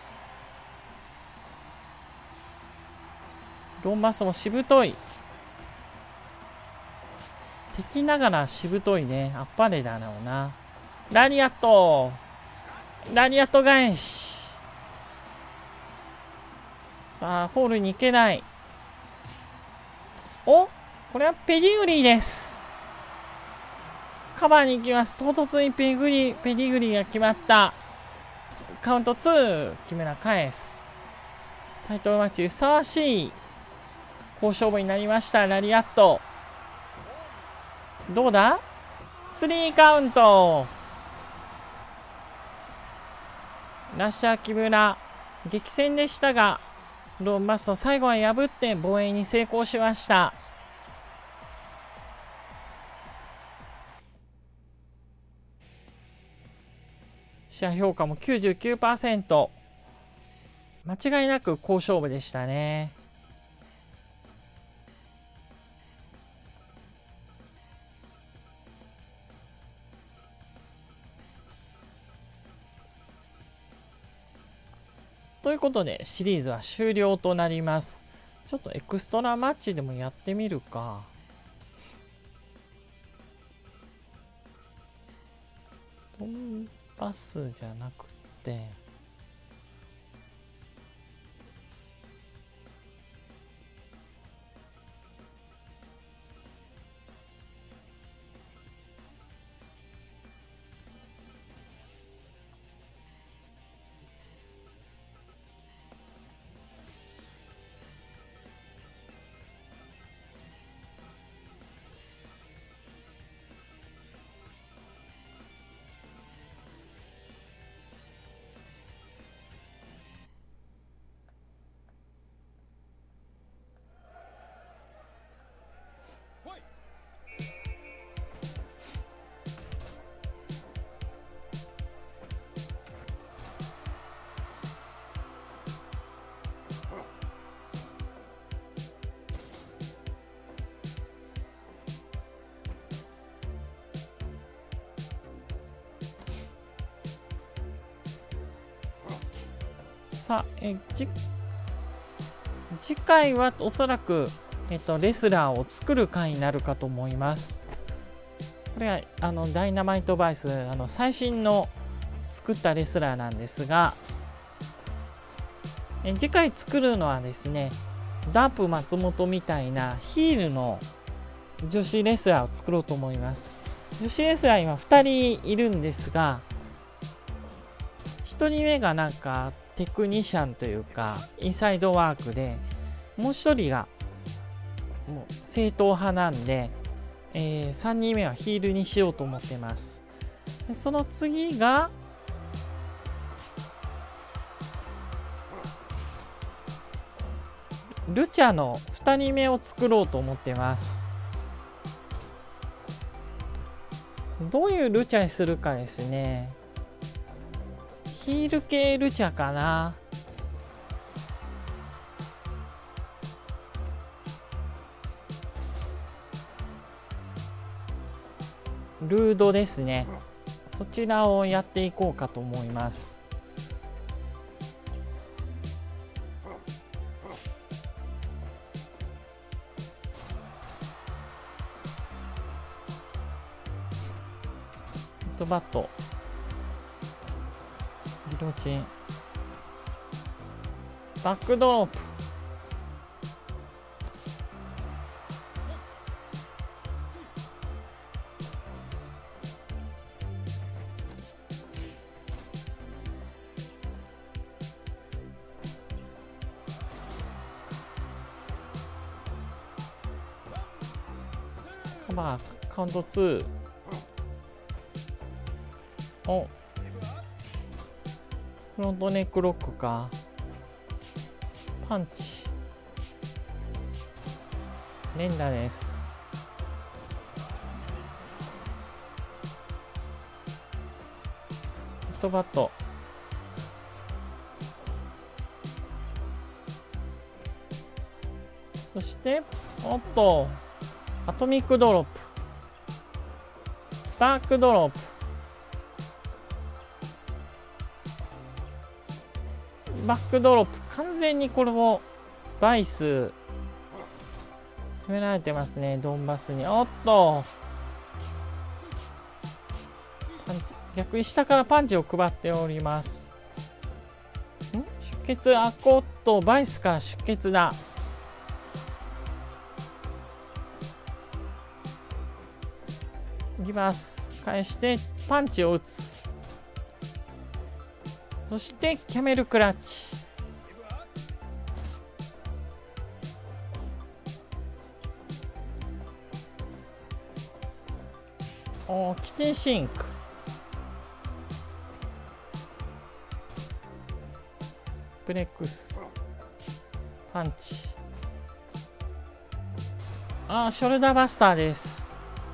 ロンバスもしぶとい。敵ながらしぶといね。あっぱれだろうな。ラリアット。ラリアット返し。さあホールに行けない。おこれはペディグリーです。カバーに行きます。唐突にペディグリーペディグリーが決まった。カウントツー。木村返す。タイトルマッチふさわしい好勝負になりました。ラリアットどうだスリーカウント。ラッシャー木村激戦でしたがロンバスを最後は破って防衛に成功しました。試合評価も きゅうじゅうきゅうパーセント。 間違いなく好勝負でしたね。ということでシリーズは終了となります。 ちょっとエクストラマッチでもやってみるか。ドンバスじゃなくて、さあ、えじ次回はおそらく、えっと、レスラーを作る回になるかと思います。これはあのダイナマイトバイス、あの最新の作ったレスラーなんですが、え次回作るのはですね、ダープ松本みたいなヒールの女子レスラーを作ろうと思います。女子レスラー今ふたりいるんですが、ひとりめがなんかテクニシャンというかインサイドワークで、もうひとりがもう正統派なんで、えー、さんにんめはヒールにしようと思ってます。でその次がルチャのふたりめを作ろうと思ってます。どういうルチャにするかですね。ヒール系ルチャかな。ルードですね。そちらをやっていこうかと思います。ヘッドバット、ギロチン、バックドロップ、カバー、カウントツー。お、フロントネックロックか。パンチ。連打です。ヘッドバット。そして、おっと、アトミックドロップ。バックドロップ。バックドロップ、完全にこれをバイス攻められてますね、ドンバスに。おっと、パンチ、逆に下からパンチを配っております。ん出血、あこっとバイスから出血だ。リバース返してパンチを打つ。そしてキャメルクラッチ。おー、キッチンシンク。スプレックス。パンチ。あー、ショルダーバスターです。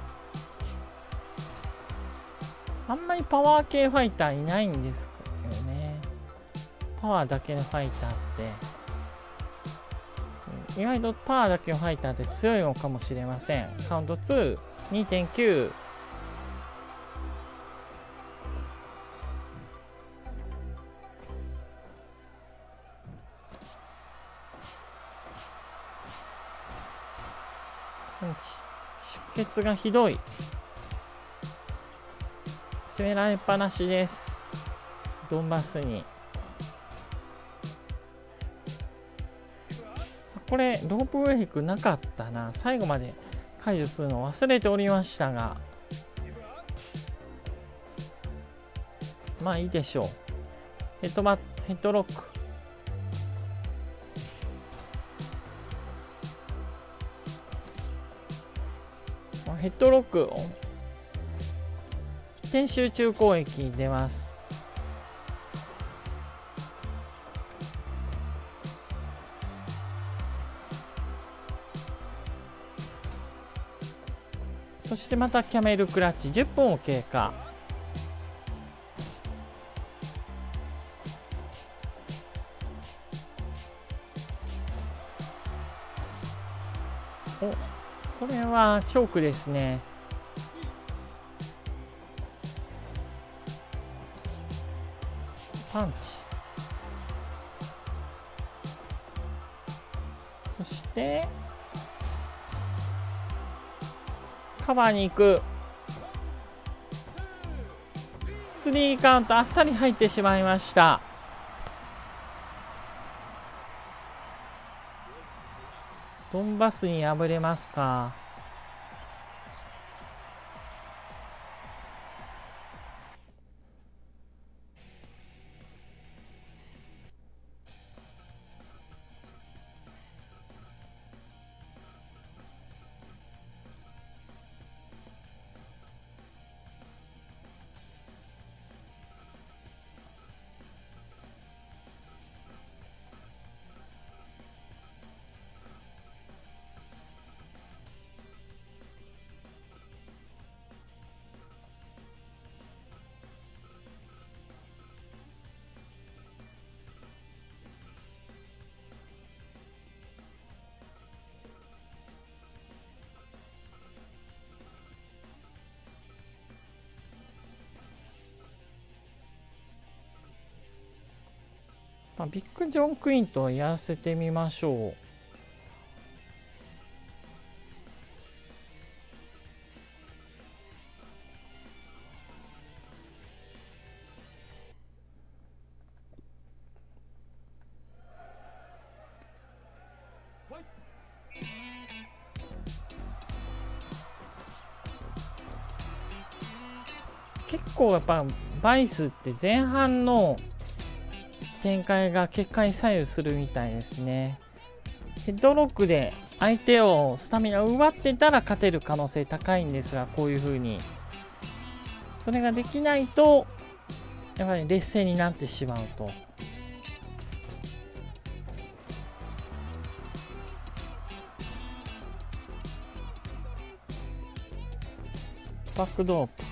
あんまりパワー系ファイターいないんですけどね。パワーだけのファイターって、意外とパワーだけのファイターって強いのかもしれません。カウントツー、にてんきゅう。 圧がひどい。攻められっぱなしです。ドンバスに。さこれロープブレイクなかったな。最後まで解除するの忘れておりましたが、まあいいでしょう。ヘッドバヘッドロック。ヘッドロック一点集中攻撃に出ます。そしてまたキャメルクラッチ。じゅっぷんを経過。お、これはチョークですね。パンチ。そしてカバーに行く。スリーカウントあっさり入ってしまいました。ドンバスに敗れますか。さあビッグジョンクイーンとやらせてみましょう。結構やっぱバイスって前半の展開が結果に左右するみたいですね。ヘッドロックで相手をスタミナを奪ってたら勝てる可能性高いんですが、こういう風にそれができないとやっぱり劣勢になってしまうと。バックドロップ。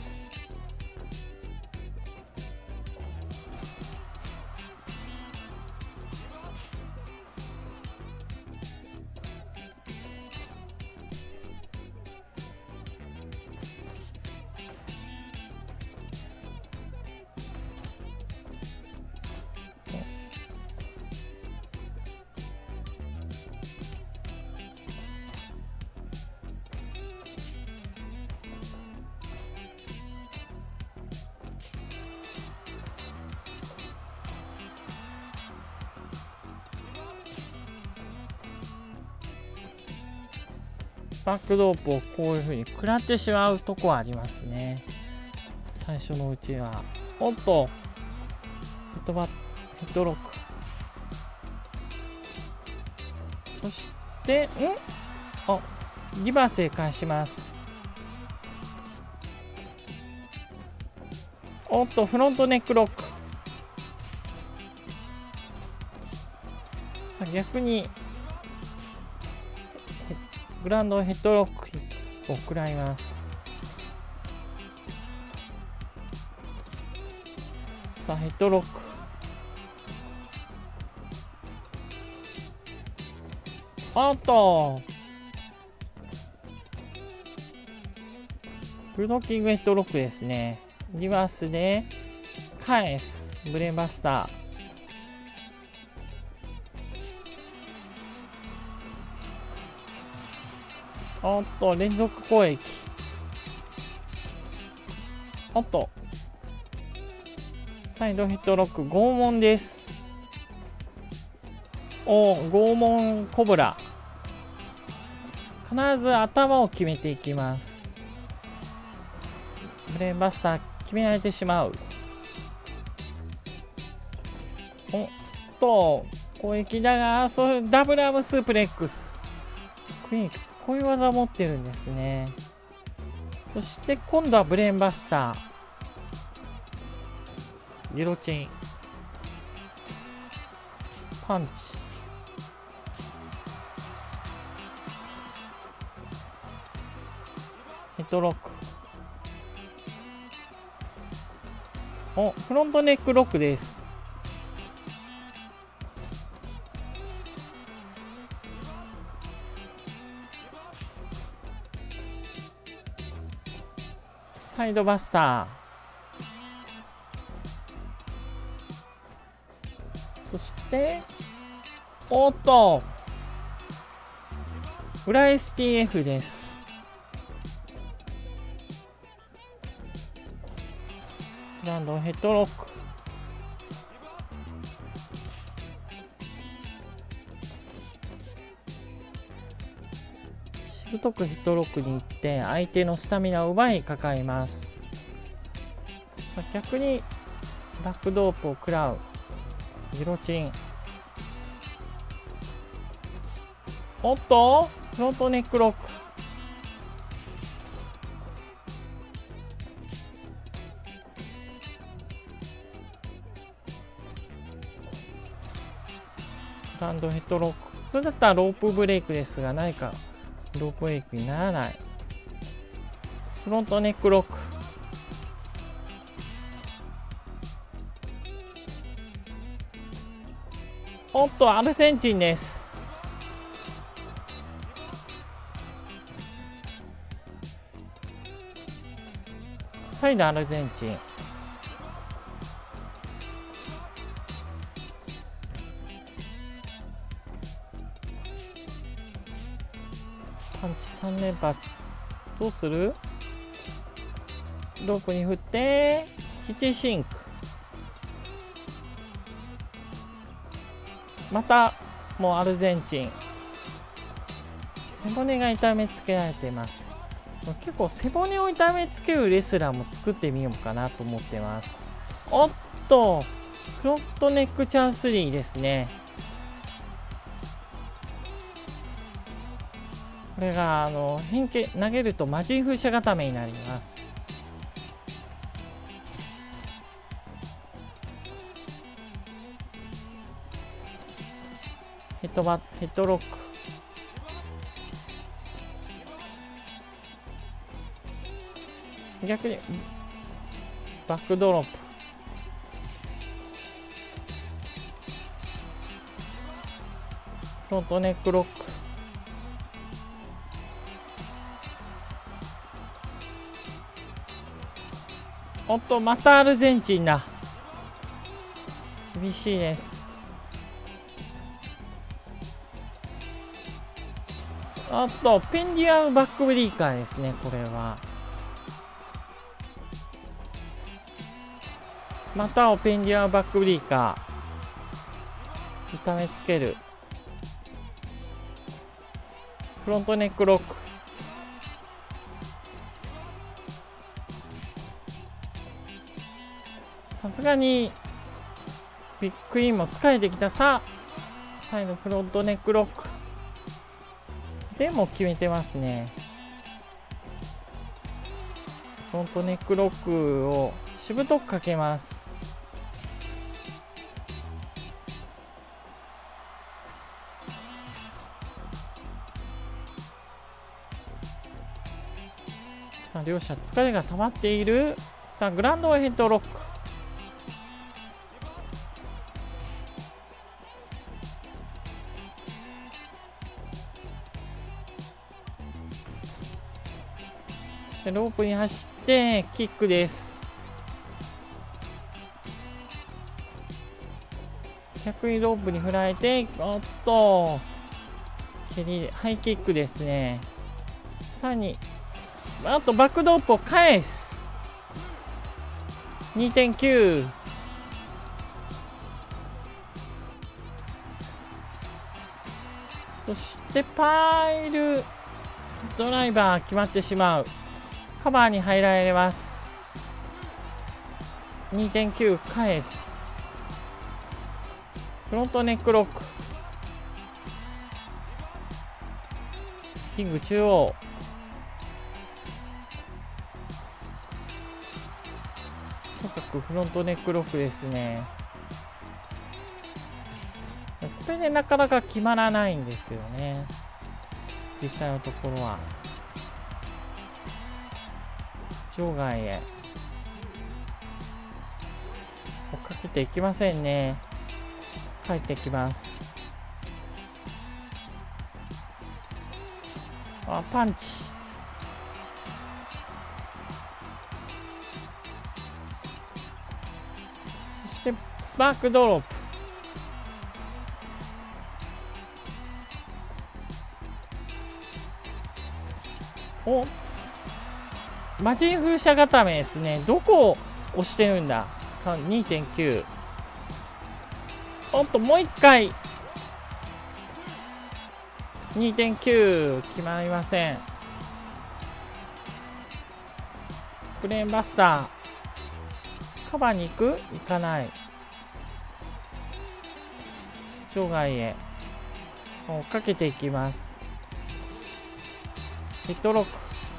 バックドロップをこういう風に食らってしまうとこはありますね。最初のうちは。おっとヘッドバッヘッドロック。そしてんあリバースへ返します。おっとフロントネックロック。さあ逆にグランドヘッドロックを食らいます。さあヘッドロック。おっとブルドッキングヘッドロックですね。リバースで返すブレーンバスター。 おっと、連続攻撃。おっと。サイドヘッドロック、拷問です。おー、拷問コブラ。必ず頭を決めていきます。ブレーンバスター決められてしまう。おっと、攻撃だが、そういうダブルアームスープレックス。クイーン X、こういう技を持ってるんですね。そして今度はブレーンバスター。ギロチン。パンチ。ヘッドロック。お、フロントネックロックです。サイドバスター。そして、おっと、裏 エスティーエフ です。グランドヘッドロック。しぶとくヘッドロックに行って相手のスタミナを奪いかかります。さあ逆にバックドープを食らう。ギロチン。おっとフロントネックロック。グランドヘッドロック。普通だったらロープブレイクですが、何かロープブレイクにならない。フロントネックロック。おっと、アルゼンチンです。再度アルゼンチン。パンチさん連発。どうする？ロープに振ってキチシンク。またもうアルゼンチン。背骨が痛めつけられています。結構背骨を痛めつけるレスラーも作ってみようかなと思ってます。おっとフロントネックチャンスリーですね。これがあの変形投げると魔人風車固めになります。ヘッドバヘッドロック。逆にバックドロップ。フロントネックロック。おっとまたアルゼンチンだ。厳しいです。おっとペンデュアムバックブリーカーですね。これはまたをペンデュアムバックブリーカー。痛めつける。フロントネックロック。さすがにビッグクイーンも疲れてきた。さあサイドフロントネックロックでも決めてますね。フロントネックロックをしぶとくかけます。さあ両者疲れが溜まっている。さあグランドヘッドロック。そしてロープに走ってキックです。逆にロープに振られて、おっと蹴りハイキックですね。 さらにあとバックドロップを返す。 にてんきゅう。そしてパイルドライバー決まってしまう。カバーに入られます。 にてんきゅう 返す。フロントネックロック。リング中央。とにかくフロントネックロックですね。これでなかなか決まらないんですよね、実際のところは。場外へ追っかけていきませんね。帰ってきます。あ、パンチ。そしてバックドロップ。お、魔人風車固めですね。どこを押してるんだ。 にてんきゅう。おっと、もう一回 にてんきゅう 決まりません。ブレーンバスター。カバーに行く？行かない。場外へ追っかけていきます。ヒットロック。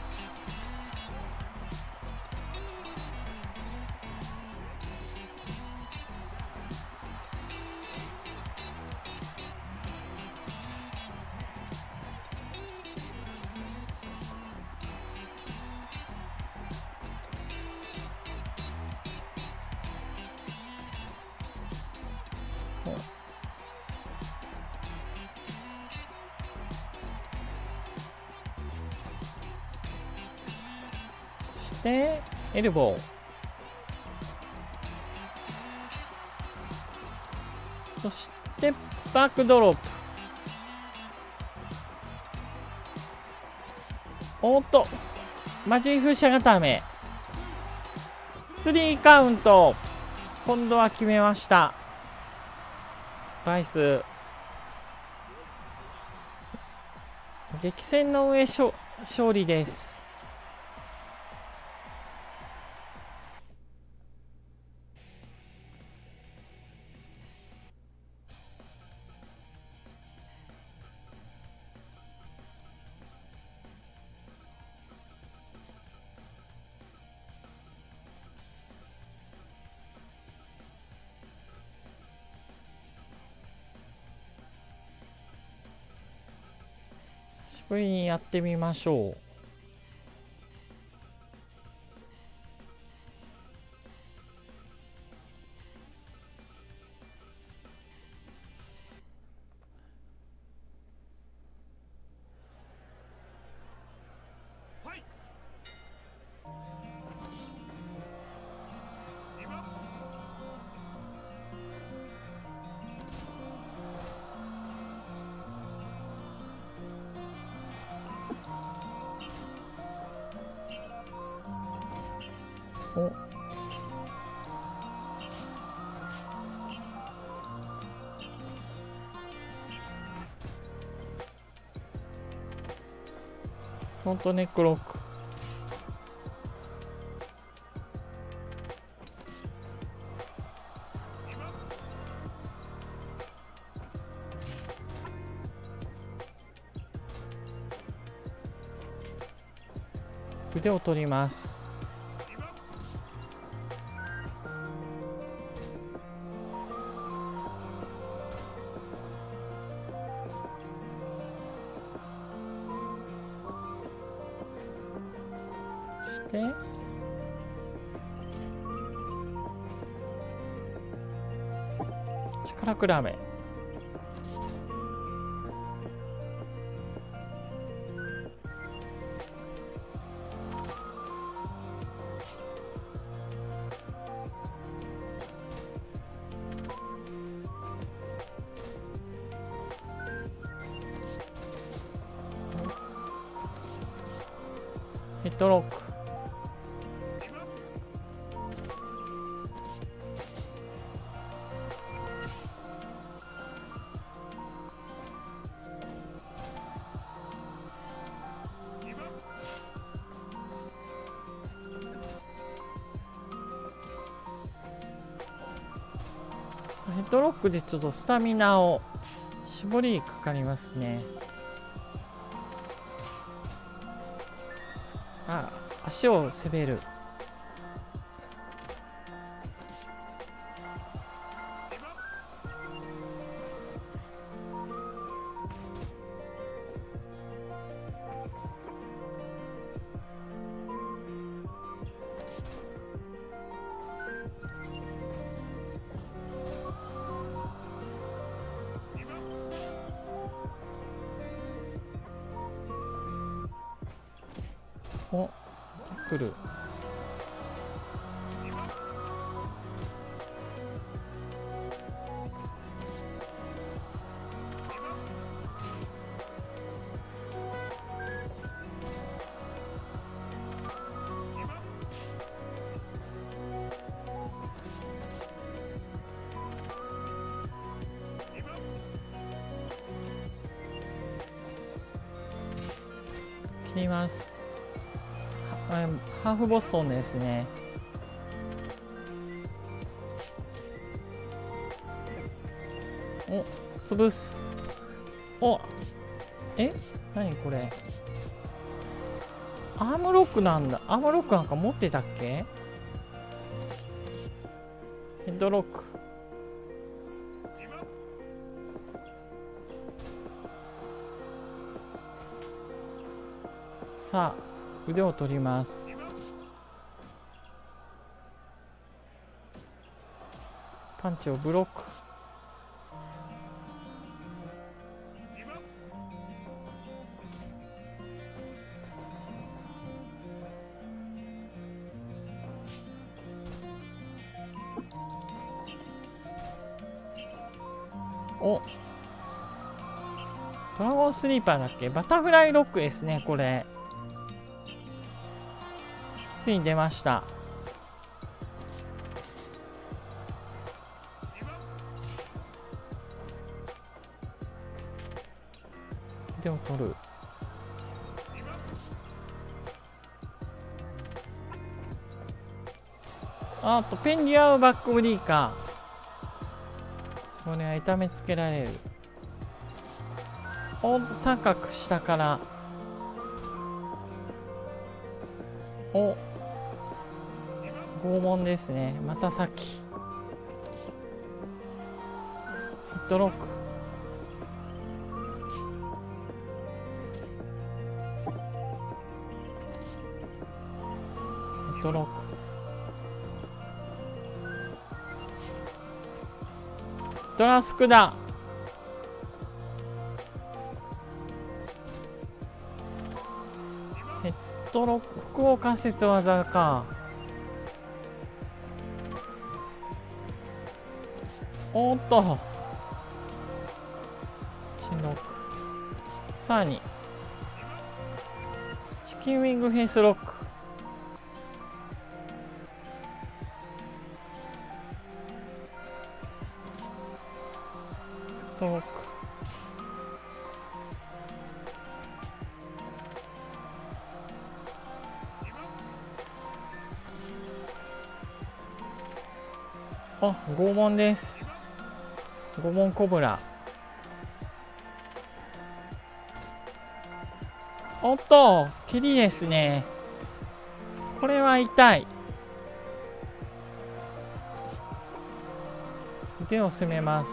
でエルボー。そしてバックドロップ。おっと、魔人風車固め。スリーカウント。今度は決めました。バイス。激戦の上勝利です。久しぶりにやってみましょう。お、フロントネックロック。腕を取ります。そして力比べ。 ヘッドロック。ヘッドロックでちょっとスタミナを絞りかかりますね。あ、足を滑る。お、来る。切ります。ハーフボストンですね。お、潰す。お、え、何これ。アームロックなんだ。アームロックなんか持ってたっけ。ヘッドロック。さあ、腕を取ります。パンチをブロック。お、ドラゴンスリーパーだっけ。バタフライロックですね、これ。ついに出ました。手を取る。あとペンデュアムバックブリーカー。それは痛めつけられる。ほんと三角下から。お、拷問ですね。またさっきヘッドロック。ヘッドロック。ドラスクだ。ヘッドロック、複合関節技か。おーっとチンロック。さらにチキンウィングフェイスロック。ヘッドロック。あ、拷問です。拷問コブラ。おっと、蹴りですね。これは痛い。腕を攻めます。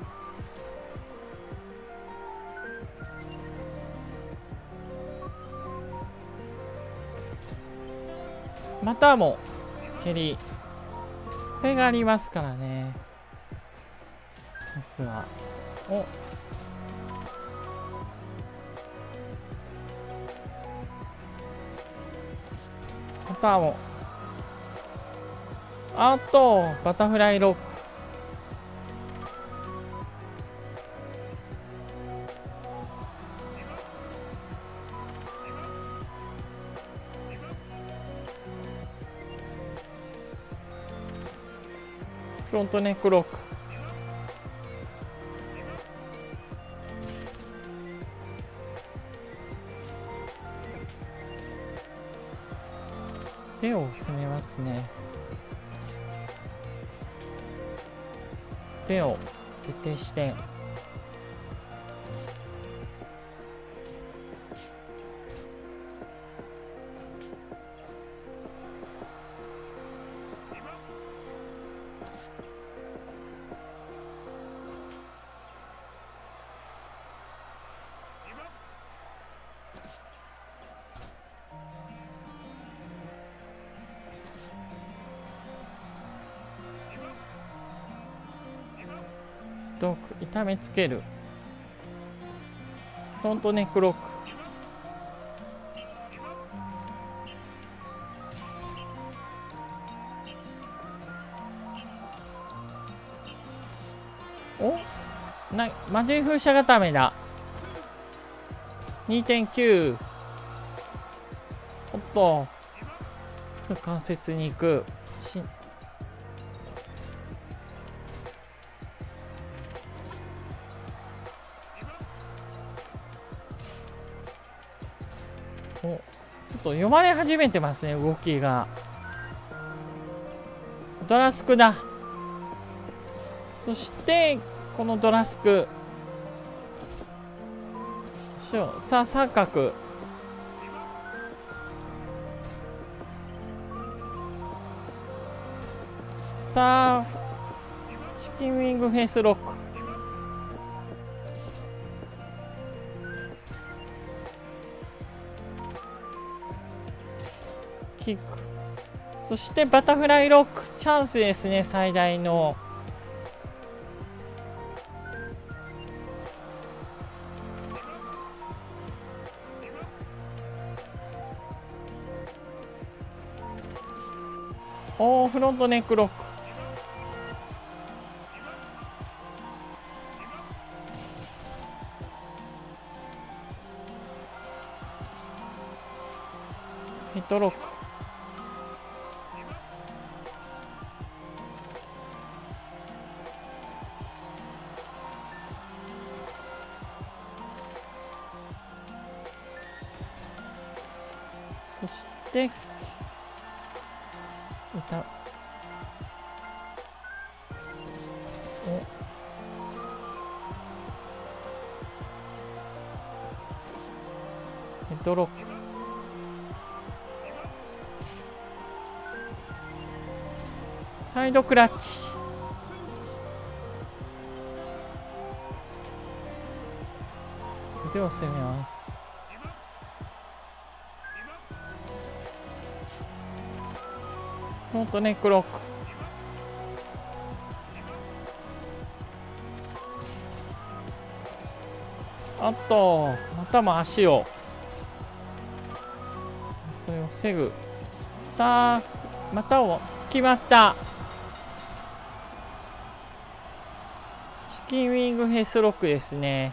またも蹴り。これがありますからね。ですが、お、またも、あとバタフライロック。 フロントネックロック。手を攻めますね。手を徹底して。痛めつける。フロントネックロック。おな魔人風車固めだ。 にてんきゅう。 おっとすぐ関節に行くし。おちょっと読まれ始めてますね、動きが。ドラスクだ。そしてこのドラスクさあ三角。さあチキンウィングフェイスロック。キック。そしてバタフライロック。チャンスですね、最大の。おー、フロントネックロック。ヘッドロック。そしていたおヘッドロック。サイドクラッチ。腕を攻めます。フロントネックロック。あとまたも足を、それを防ぐ。さあまたを決まった。チキンウィングフェイスロックですね。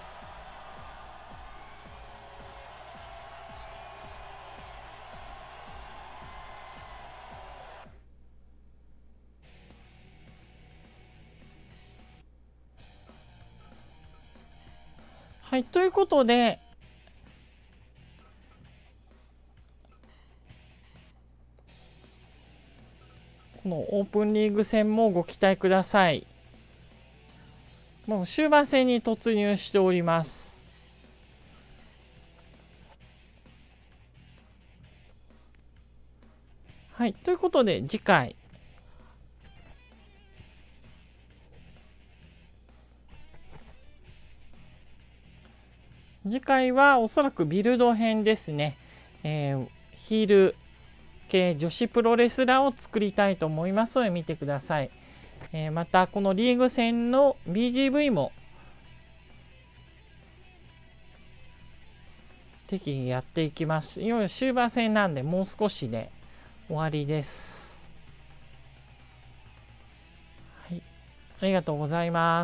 はい、ということで、このオープンリーグ戦もご期待ください。もう終盤戦に突入しております。はい、ということで次回。次回はおそらくビルド編ですね。えー、ヒール系女子プロレスラーを作りたいと思いますので見てください。えー、またこのリーグ戦の ビージーブイ も適宜やっていきます。いよいよ終盤戦なんでもう少しで終わりです。はい、ありがとうございます。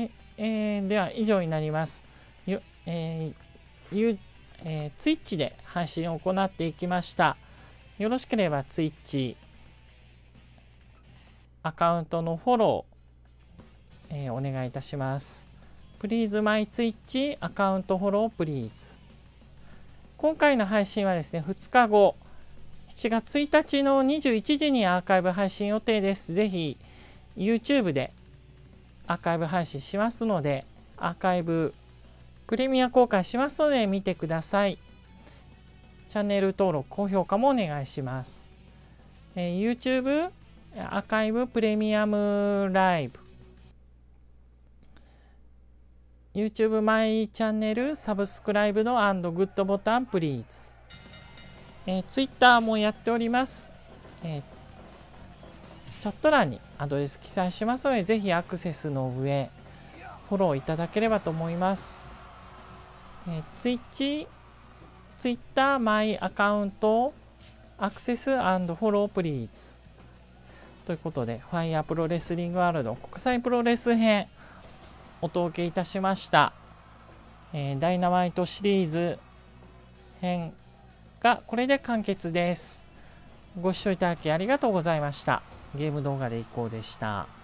はい、えー、では以上になります。よえーゆえー、Twitch で配信を行っていきました。よろしければ Twitch アカウントのフォロー、えー、お願いいたします。Please my Twitch アカウントフォロー Please。今回の配信はですね、ふつかご、しちがつついたちのにじゅういちじにアーカイブ配信予定です。ぜひ YouTube でアーカイブ配信しますので、アーカイブプレミア公開しますので見てください。チャンネル登録、高評価もお願いします。えー、YouTube アーカイブプレミアムライブ、YouTube マイチャンネルサブスクライブの&グッドボタンプリーズ。えー、Twitter もやっております。えー、チャット欄にアドレス記載しますので、ぜひアクセスの上、フォローいただければと思います。えー、Twitch、Twitter マイアカウント、アクセス&フォロープリーズ。ということで、ファイヤープロレスリングワールド国際プロレス編、お届けいたしました。えー、ダイナマイトシリーズ編がこれで完結です。ご視聴いただきありがとうございました。ゲーム動画でいこうでした。